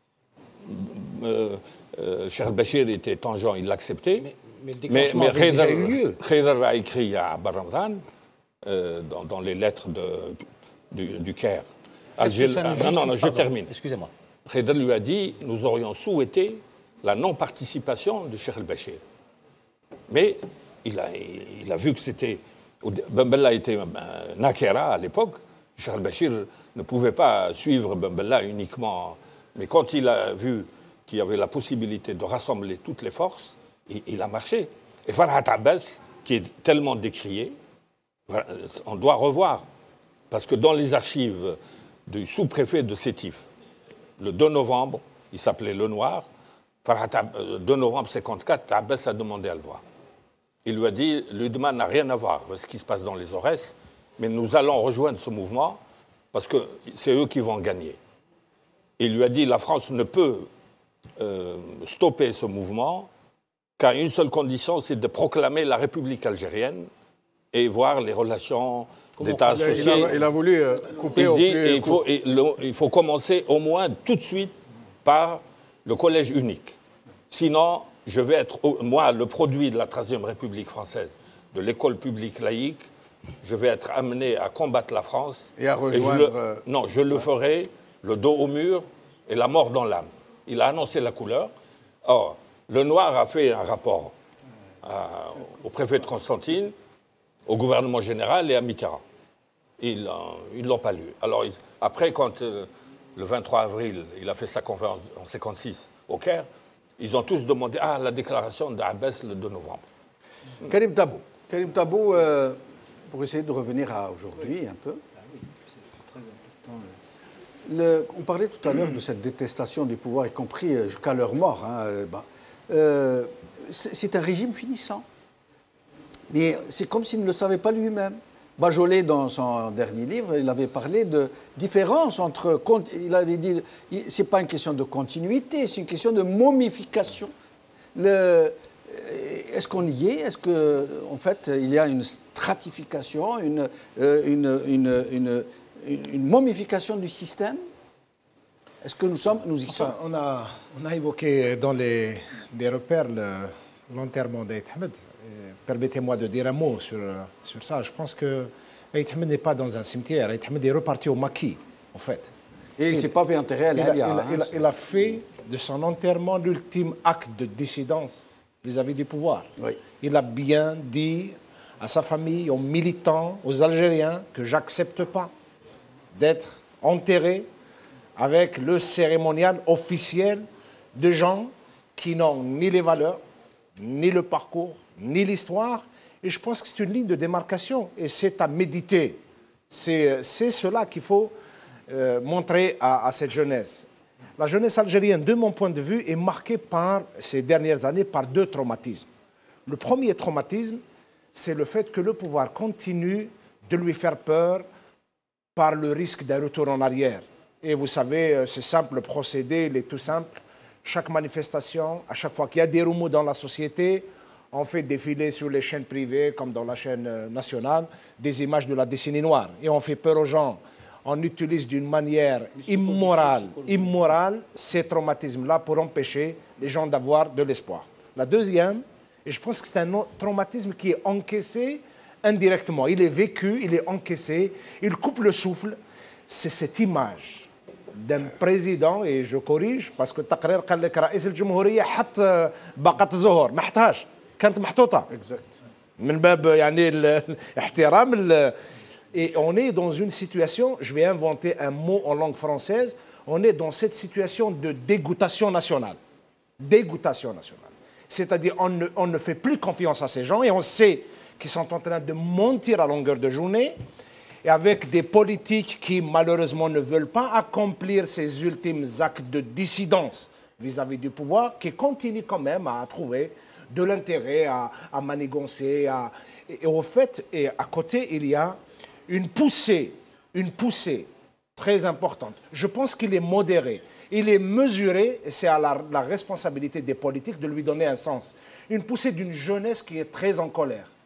[SPEAKER 7] Euh, euh, Cheikh el-Bachir était tangent, il l'acceptait. Mais, mais le déclenchement mais, mais avait déjà eu lieu. Khaydar a écrit à Abba Ramzan, euh, dans, dans les lettres de, du, du Caire. Alger, ah, non, non, non, je termine.
[SPEAKER 6] Excusez-moi.
[SPEAKER 7] Khaydar lui a dit, nous aurions souhaité la non-participation de Cheikh el-Bachir. Mais il a, il a vu que c'était... Ben Bella était euh, Nakera à l'époque. Cheikh el-Bachir ne pouvait pas suivre Ben Bella uniquement. Mais quand il a vu qu'il y avait la possibilité de rassembler toutes les forces, il, il a marché. Et Farhat Abbas, qui est tellement décrié, on doit revoir. Parce que dans les archives du sous-préfet de Sétif, le deux novembre, il s'appelait Le Noir, Farhat Abbas, deux novembre cinquante-quatre, Abbas a demandé à le voir. Il lui a dit, l'U D M A n'a rien à voir avec ce qui se passe dans les Aurès, mais nous allons rejoindre ce mouvement parce que c'est eux qui vont gagner. Il lui a dit, la France ne peut euh, stopper ce mouvement qu'à une seule condition, c'est de proclamer la République algérienne et voir les relations d'État associés.
[SPEAKER 1] Il a, il a voulu euh, couper
[SPEAKER 7] il
[SPEAKER 1] au
[SPEAKER 7] dit,
[SPEAKER 1] plus
[SPEAKER 7] il faut, et le, il faut commencer au moins tout de suite par le collège unique. Sinon, je vais être, moi, le produit de la troisième République française, de l'école publique laïque, je vais être amené à combattre la France.
[SPEAKER 1] Et à rejoindre...
[SPEAKER 7] Et je le, non, je le ferai, le dos au mur et la mort dans l'âme. Il a annoncé la couleur. Or, Le Noir a fait un rapport à, au préfet de Constantine, au gouvernement général et à Mitterrand. Ils ne l'ont pas lu. Alors, ils, après, quand euh, le vingt-trois avril, il a fait sa conférence en cinquante-six au Caire, ils ont tous demandé ah, la déclaration d'Abbas le deux novembre.
[SPEAKER 1] Karim Tabou. Karim Tabou, euh, pour essayer de revenir à aujourd'hui un peu. Le, on parlait tout à l'heure de cette détestation du pouvoir, y compris jusqu'à leur mort. Hein, bah, euh, c'est un régime finissant. Mais c'est comme s'il ne le savait pas lui-même. Bajolé, dans son dernier livre, il avait parlé de différence entre... Il avait dit, ce n'est pas une question de continuité, c'est une question de momification. Est-ce qu'on y est? Est-ce qu'en en fait, il y a une stratification, une, une, une, une, une momification du système? Est-ce que nous, sommes, nous y
[SPEAKER 8] enfin,
[SPEAKER 1] sommes?
[SPEAKER 8] on a, on a évoqué dans les, les repères l'enterrement d'Aït Ahmed. Permettez-moi de dire un mot sur, sur ça. Je pense que Aït Ahmed n'est pas dans un cimetière. Aït Ahmed est reparti au maquis, en fait.
[SPEAKER 1] Et il ne s'est pas fait enterrer à l'Alia.
[SPEAKER 8] Il,
[SPEAKER 1] hein,
[SPEAKER 8] il, il, il a fait de son enterrement l'ultime acte de dissidence vis-à-vis du pouvoir.
[SPEAKER 1] Oui.
[SPEAKER 8] Il a bien dit à sa famille, aux militants, aux Algériens, que j'accepte pas d'être enterré avec le cérémonial officiel de gens qui n'ont ni les valeurs, ni le parcours, ni l'histoire. Et je pense que c'est une ligne de démarcation. Et c'est à méditer. C'est cela qu'il faut euh, montrer à, à cette jeunesse. La jeunesse algérienne, de mon point de vue, est marquée par, ces dernières années par deux traumatismes. Le premier traumatisme, c'est le fait que le pouvoir continue de lui faire peur par le risque d'un retour en arrière. Et vous savez, ce simple procédé, il est tout simple. Chaque manifestation, à chaque fois qu'il y a des remous dans la société, on fait défiler sur les chaînes privées, comme dans la chaîne nationale, des images de la décennie noire. Et on fait peur aux gens. On utilise d'une manière immorale, immorale ces traumatismes-là pour empêcher les gens d'avoir de l'espoir. La deuxième, et je pense que c'est un traumatisme qui est encaissé indirectement. Il est vécu, il est encaissé, il coupe le souffle. C'est cette image d'un président, et je corrige, parce que التقرير قال لك رئيس الجمهورية حط باقة الزهور ما حطهاش كانت محطوطة من باب يعني الاحترام. Et on est dans une situation, je vais inventer un mot en langue française, on est dans cette situation de dégoûtation nationale. Dégoûtation nationale. C'est-à-dire on ne, on ne fait plus confiance à ces gens et on sait qu'ils sont en train de mentir à longueur de journée, et avec des politiques qui malheureusement ne veulent pas accomplir ces ultimes actes de dissidence vis-à-vis du pouvoir, qui continuent quand même à trouver de l'intérêt, à, à manigancer. À... Et, et au fait, et à côté, il y a une poussée, une poussée très importante. Je pense qu'il est modéré, il est mesuré, et c'est à la, la responsabilité des politiques de lui donner un sens. Une poussée d'une jeunesse qui est très en colère.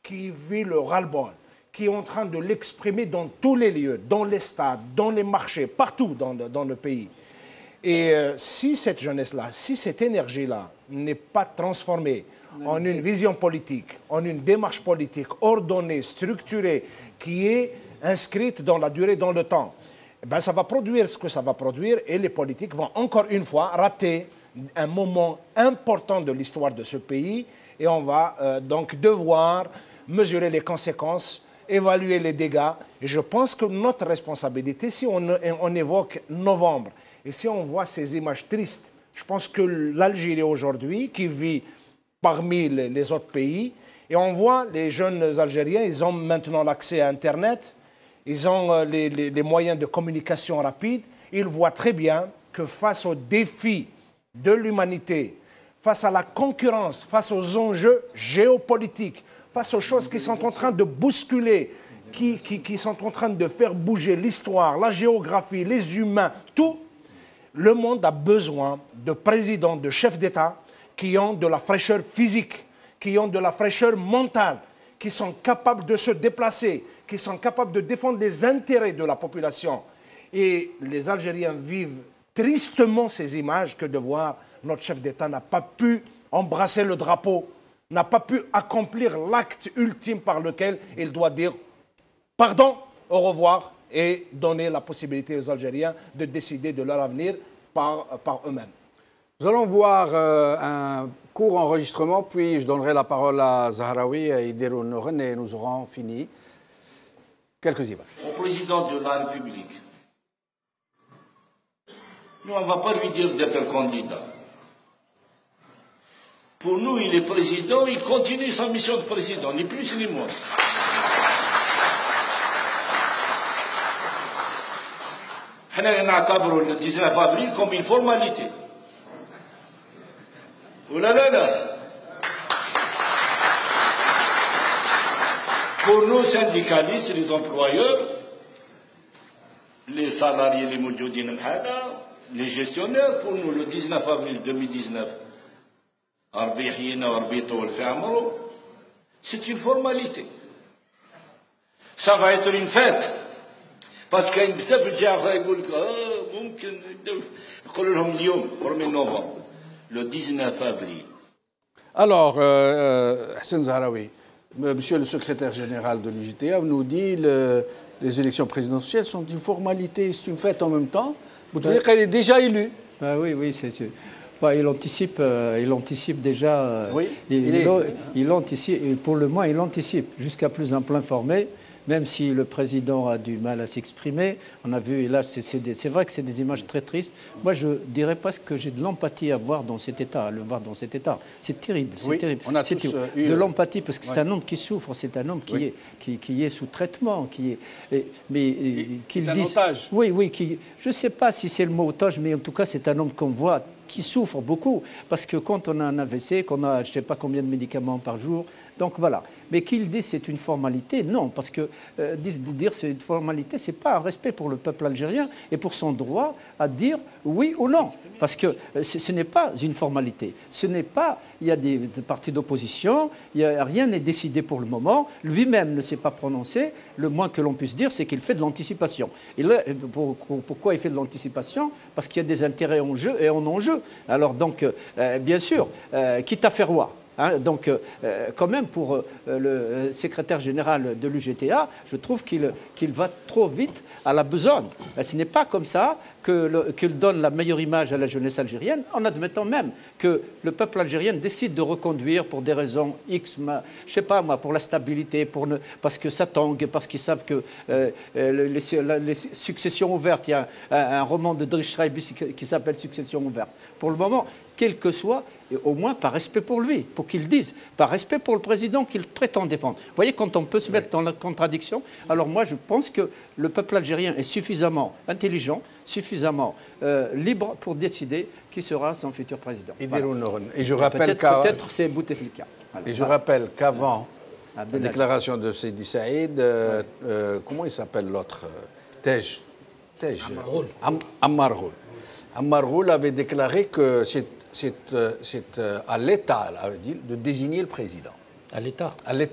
[SPEAKER 8] qui vit le ras-le-bol, qui est en train de l'exprimer dans tous les lieux, dans les stades, dans les marchés, partout dans le, dans le pays. Et euh, si cette jeunesse-là, si cette énergie-là n'est pas transformée en une vision politique, en une démarche politique ordonnée, structurée, qui est inscrite dans la durée, dans le temps, eh ben, ça va produire ce que ça va produire et les politiques vont encore une fois rater un moment important de l'histoire de ce pays et on va euh, donc devoir mesurer les conséquences, évaluer les dégâts. Et je pense que notre responsabilité, si on, on évoque novembre, et si on voit ces images tristes, je pense que l'Algérie aujourd'hui, qui vit parmi les, les autres pays, et on voit les jeunes Algériens, ils ont maintenant l'accès à Internet, ils ont euh, les, les, les moyens de communication rapides, ils voient très bien que face aux défis de l'humanité, face à la concurrence, face aux enjeux géopolitiques, face aux choses qui sont en train de bousculer, qui, qui, qui sont en train de faire bouger l'histoire, la géographie, les humains, tout, le monde a besoin de présidents, de chefs d'État qui ont de la fraîcheur physique, qui ont de la fraîcheur mentale, qui sont capables de se déplacer, qui sont capables de défendre les intérêts de la population. Et les Algériens vivent tristement ces images que de voir notre chef d'État n'a pas pu embrasser le drapeau, n'a pas pu accomplir l'acte ultime par lequel il doit dire pardon, au revoir, et donner la possibilité aux Algériens de décider de leur avenir par, par eux-mêmes.
[SPEAKER 1] Nous allons voir euh, un court enregistrement, puis je donnerai la parole à Zahraoui et Idirou Nouren et nous aurons fini. Quelques images.
[SPEAKER 11] Au président de la République, nous, on ne va pas lui dire d'être candidat. Pour nous, il est président, il continue sa mission de président, ni plus ni moins. On a le dix-neuf avril comme une formalité. Oh là là là. Pour nous, syndicalistes, les employeurs, les salariés, les moujoudines, les gestionnaires, pour nous, le dix-neuf avril deux mille dix-neuf, c'est une formalité. Ça va être une fête. Parce qu'il y a une بزاف الجامعة يقول لك اه ممكن يقولوا لهم اليوم premier novembre le dix-neuf avril.
[SPEAKER 1] Alors, euh, Hassan Zahraoui, monsieur le secrétaire général de l'U J T A nous dit que les élections présidentielles sont une formalité, c'est une fête en même temps. Vous devez dire qu'elle est déjà élue.
[SPEAKER 5] Ben oui, oui, c'est bah, il anticipe, euh, il anticipe déjà. Euh,
[SPEAKER 1] oui,
[SPEAKER 5] il,
[SPEAKER 1] il, est...
[SPEAKER 5] il, il anticipe, pour le moins, il anticipe jusqu'à plus d'un plan informé. Même si le président a du mal à s'exprimer, on a vu, et là, c'est vrai que c'est des images très tristes. Moi, je dirais pas que j'ai de l'empathie à voir dans cet état, à le voir dans cet état. C'est terrible, c'est
[SPEAKER 1] oui,
[SPEAKER 5] terrible.
[SPEAKER 1] On a tous
[SPEAKER 5] terrible.
[SPEAKER 1] eu...
[SPEAKER 5] De l'empathie, parce que c'est
[SPEAKER 1] ouais.
[SPEAKER 5] un homme qui souffre, c'est un homme qui,
[SPEAKER 1] oui.
[SPEAKER 5] est, qui, qui est sous traitement, qui est, et, mais qu'il
[SPEAKER 1] dise... otage.
[SPEAKER 5] Oui, oui, qui, je ne sais pas si c'est le mot otage, mais en tout cas, c'est un homme qu'on voit qui souffre beaucoup, parce que quand on a un A V C, qu'on a je ne sais pas combien de médicaments par jour, donc voilà. Mais qu'il dise c'est une formalité, non, parce que euh, dire c'est une formalité, ce n'est pas un respect pour le peuple algérien et pour son droit à dire oui ou non, parce que euh, ce n'est pas une formalité. Ce n'est pas, il y a des, des partis d'opposition, rien n'est décidé pour le moment, lui-même ne s'est pas prononcé, le moins que l'on puisse dire, c'est qu'il fait de l'anticipation. Et là, pour, pourquoi il fait de l'anticipation? Parce qu'il y a des intérêts en jeu et en enjeu. Alors donc, euh, bien sûr, euh, quitte à faire roi. Hein, donc, euh, quand même, pour euh, le secrétaire général de l'U J T A, je trouve qu'il qu'il va trop vite à la besogne. Ce n'est pas comme ça qu'il que donne la meilleure image à la jeunesse algérienne, en admettant même que le peuple algérien décide de reconduire pour des raisons X, je ne sais pas moi, pour la stabilité, pour ne, parce que ça tangue, parce qu'ils savent que euh, les, les successions ouvertes, il y a un, un roman de Driss Schreiber qui s'appelle Succession ouverte. Pour le moment, quel que soit, et au moins par respect pour lui, pour qu'il dise, par respect pour le président qu'il prétend défendre. Vous voyez, quand on peut se mettre dans la contradiction, alors moi je pense que le peuple algérien est suffisamment intelligent, suffisamment euh, libre pour décider qui sera son futur président.
[SPEAKER 1] Voilà. Et je rappelle qu'à...
[SPEAKER 5] Peut-être c'est Bouteflika.
[SPEAKER 1] Voilà. Et je rappelle qu'avant la déclaration de Sidi Saïd, euh, euh, comment il s'appelle l'autre Tej. Tej. Am Ammarhoul. Ammarhoul avait déclaré que c'est c'est à l'État de désigner le président.
[SPEAKER 6] À l'État
[SPEAKER 1] À l'État.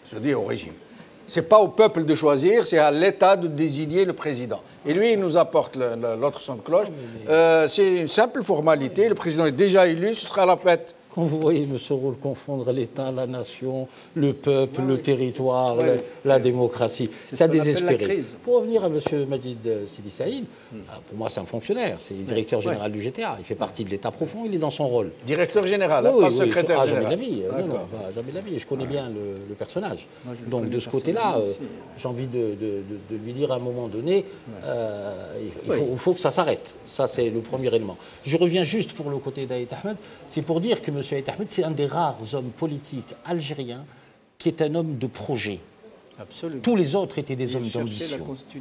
[SPEAKER 1] c'est-à-dire au régime. Ce n'est pas au peuple de choisir, c'est à l'État de désigner le président. Et lui, il nous apporte le, le, l'autre son de cloche. Euh, c'est une simple formalité, le président est déjà élu, ce sera la fête.
[SPEAKER 6] Quand vous voyez M. Roule confondre l'État, la nation, le peuple, oui, le oui. territoire, oui. la, la démocratie, c'est a désespéré. Pour revenir à M. Majid Sidi Saïd, hmm. pour moi c'est un fonctionnaire, c'est le directeur général oui. du G T A, il fait partie de l'État profond, il est dans son rôle.
[SPEAKER 1] Directeur général,
[SPEAKER 6] oui,
[SPEAKER 1] pas
[SPEAKER 6] oui,
[SPEAKER 1] secrétaire
[SPEAKER 6] oui,
[SPEAKER 1] général.
[SPEAKER 6] Jamais de la vie, non, non, enfin, jamais de la vie, je connais bien le, le personnage. Moi, donc de ce côté-là, euh, j'ai envie de, de, de, de lui dire à un moment donné, ouais. euh, il, faut, il faut que ça s'arrête. Ça c'est le premier élément. Je reviens juste pour le côté d'Aït Ahmed, c'est pour dire que M. M. Aït Ahmed, c'est un des rares hommes politiques algériens qui est un homme de projet.
[SPEAKER 5] Absolument.
[SPEAKER 6] Tous les autres étaient des hommes d'ambition.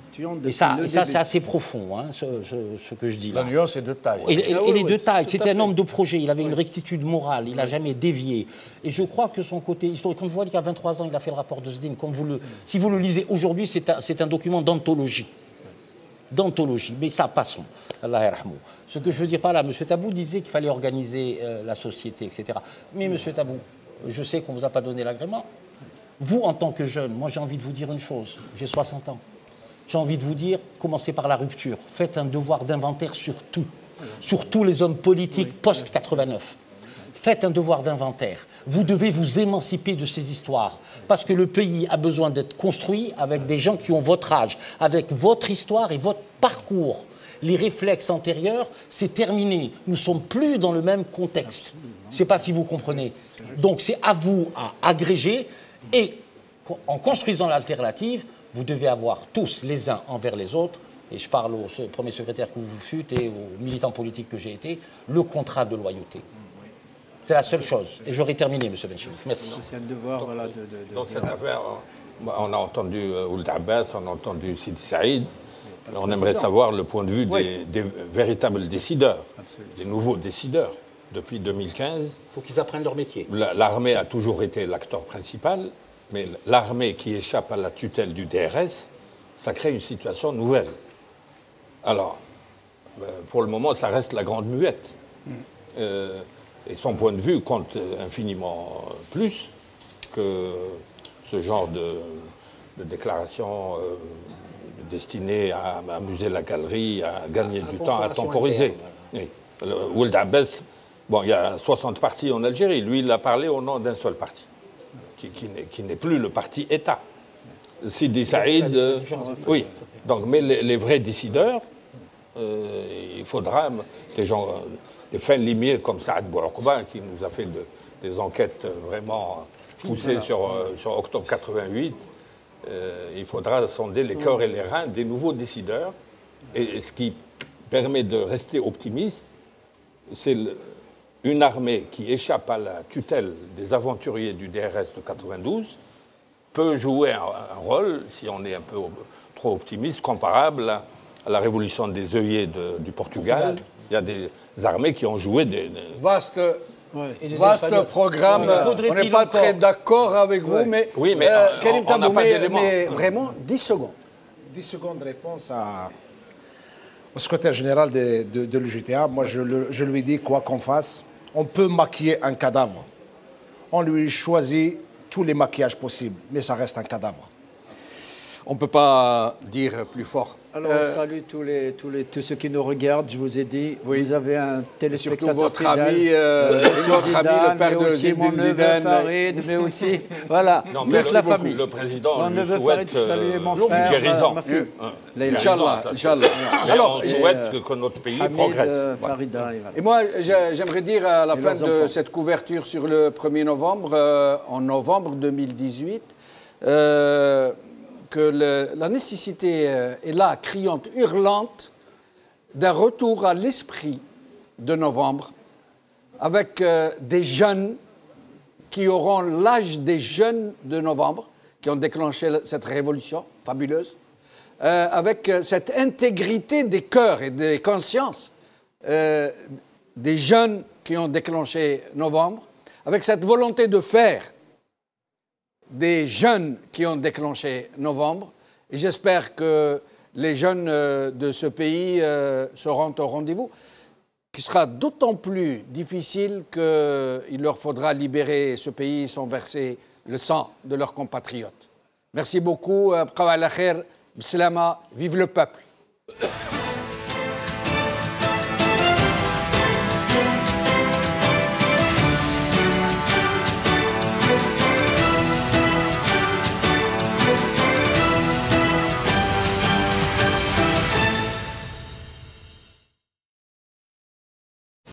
[SPEAKER 6] Et ça, et ça c'est assez profond, hein, ce, ce, ce que je dis là.
[SPEAKER 1] La nuance est de taille.
[SPEAKER 6] Et, et, ah, oui, et les oui, de taille. C'était un homme de projet. Il avait oui. une rectitude morale. Il n'a oui. jamais dévié. Et je crois que son côté historique, quand vous voyez qu'à vingt-trois ans, il a fait le rapport de Sdin, comme vous le, si vous le lisez aujourd'hui, c'est un, c'est un document d'anthologie. D'anthologie, mais ça, passons. Allah yarhamou. Ce que je veux dire par là, M. Tabou disait qu'il fallait organiser euh, la société, et cetera. Mais M. Tabou, je sais qu'on ne vous a pas donné l'agrément. Vous, en tant que jeune, moi j'ai envie de vous dire une chose. J'ai soixante ans. J'ai envie de vous dire, commencez par la rupture. Faites un devoir d'inventaire sur tout. Sur tous les hommes politiques post quatre-vingt-neuf. Faites un devoir d'inventaire. Vous devez vous émanciper de ces histoires. Parce que le pays a besoin d'être construit avec des gens qui ont votre âge, avec votre histoire et votre parcours. Les réflexes antérieurs, c'est terminé. Nous ne sommes plus dans le même contexte. Je ne sais pas si vous comprenez. Donc c'est à vous à agréger et en construisant l'alternative, vous devez avoir tous les uns envers les autres, et je parle au premier secrétaire que vous fûtes et aux militants politiques que j'ai été, le contrat de loyauté. C'est la seule chose. Et j'aurais terminé, M. Benchimouf. Merci.
[SPEAKER 5] C'est un devoir, voilà, de, de, de...
[SPEAKER 7] Dans cette affaire, on a entendu euh, Ould Abbas, on a entendu Sidi Saïd. On aimerait savoir le point de vue oui. des, des véritables décideurs, Absolument. des nouveaux décideurs. Depuis deux mille quinze...
[SPEAKER 6] Il faut qu'ils apprennent leur métier.
[SPEAKER 7] L'armée a toujours été l'acteur principal, mais l'armée qui échappe à la tutelle du D R S, ça crée une situation nouvelle. Alors, pour le moment, ça reste la grande muette. Mm. Euh, et son point de vue compte infiniment plus que ce genre de, de déclaration euh, destinée à amuser la galerie, à gagner à du temps, à temporiser. Oui. Ould Abbas, bon, il y a soixante partis en Algérie. Lui, il a parlé au nom d'un seul parti, qui, qui, n'est, qui n'est plus le parti État. Sidi Saïd, euh, oui. Donc, mais les, les vrais décideurs, euh, il faudra des gens, des fins limiers comme Saad Bouakba, qui nous a fait de, des enquêtes vraiment poussées voilà. sur, euh, sur octobre quatre-vingt-huit. Euh, il faudra sonder les cœurs et les reins des nouveaux décideurs. Et, et ce qui permet de rester optimiste, c'est le, une armée qui échappe à la tutelle des aventuriers du D R S de quatre-vingt-douze peut jouer un, un rôle, si on est un peu trop optimiste, comparable à, à la révolution des œillets de, du Portugal. Portugal. Il y a des armées qui ont joué des... des...
[SPEAKER 1] Vaste, ouais. vaste programme. Ouais. On n'est pas encore... très d'accord avec ouais. vous, mais...
[SPEAKER 7] Oui, mais euh,
[SPEAKER 1] Karim Tabou, mais, mais vraiment, dix secondes.
[SPEAKER 8] dix secondes de réponse à... au secrétaire général de, de, de l'U G T A. Moi, je, le, je lui dis, quoi qu'on fasse, on peut maquiller un cadavre. On lui choisit tous les maquillages possibles, mais ça reste un cadavre.
[SPEAKER 1] On ne peut pas dire plus fort.
[SPEAKER 5] Alors, euh, salut tous, les, tous, les, tous ceux qui nous regardent. Je vous ai dit, oui. vous avez un téléspectateur
[SPEAKER 1] surtout votre
[SPEAKER 5] fidèle,
[SPEAKER 1] ami, euh, votre
[SPEAKER 5] Zidane,
[SPEAKER 1] ami, le père de
[SPEAKER 5] Zinedine
[SPEAKER 1] Zidane.
[SPEAKER 5] Farid, mais aussi, voilà,
[SPEAKER 7] non,
[SPEAKER 5] toute la
[SPEAKER 7] beaucoup.
[SPEAKER 5] famille.
[SPEAKER 7] Le président
[SPEAKER 5] mon
[SPEAKER 7] lui
[SPEAKER 5] neveu
[SPEAKER 7] souhaite
[SPEAKER 5] Farid, salut mon
[SPEAKER 7] euh,
[SPEAKER 5] frère,
[SPEAKER 7] guérison.
[SPEAKER 5] ma fille.
[SPEAKER 7] Euh,
[SPEAKER 1] Inch'Allah, Inch'Allah.
[SPEAKER 7] Alors, on souhaite euh, que notre pays
[SPEAKER 5] Hamid,
[SPEAKER 7] progresse.
[SPEAKER 5] Euh,
[SPEAKER 1] voilà.
[SPEAKER 5] Farida, et, voilà.
[SPEAKER 1] et moi, j'aimerais dire à la
[SPEAKER 5] et
[SPEAKER 1] fin de
[SPEAKER 5] enfants.
[SPEAKER 1] cette couverture sur le premier novembre, euh, en novembre deux mille dix-huit, euh, que le, la nécessité euh, est là, criante, hurlante, d'un retour à l'esprit de novembre, avec euh, des jeunes qui auront l'âge des jeunes de novembre, qui ont déclenché cette révolution fabuleuse, euh, avec euh, cette intégrité des cœurs et des consciences euh, des jeunes qui ont déclenché novembre, avec cette volonté de faire des jeunes qui ont déclenché novembre. Et j'espère que les jeunes de ce pays seront au rendez-vous, qui sera d'autant plus difficile qu'il leur faudra libérer ce pays, son verset le sang de leurs compatriotes. Merci beaucoup. Vive le peuple.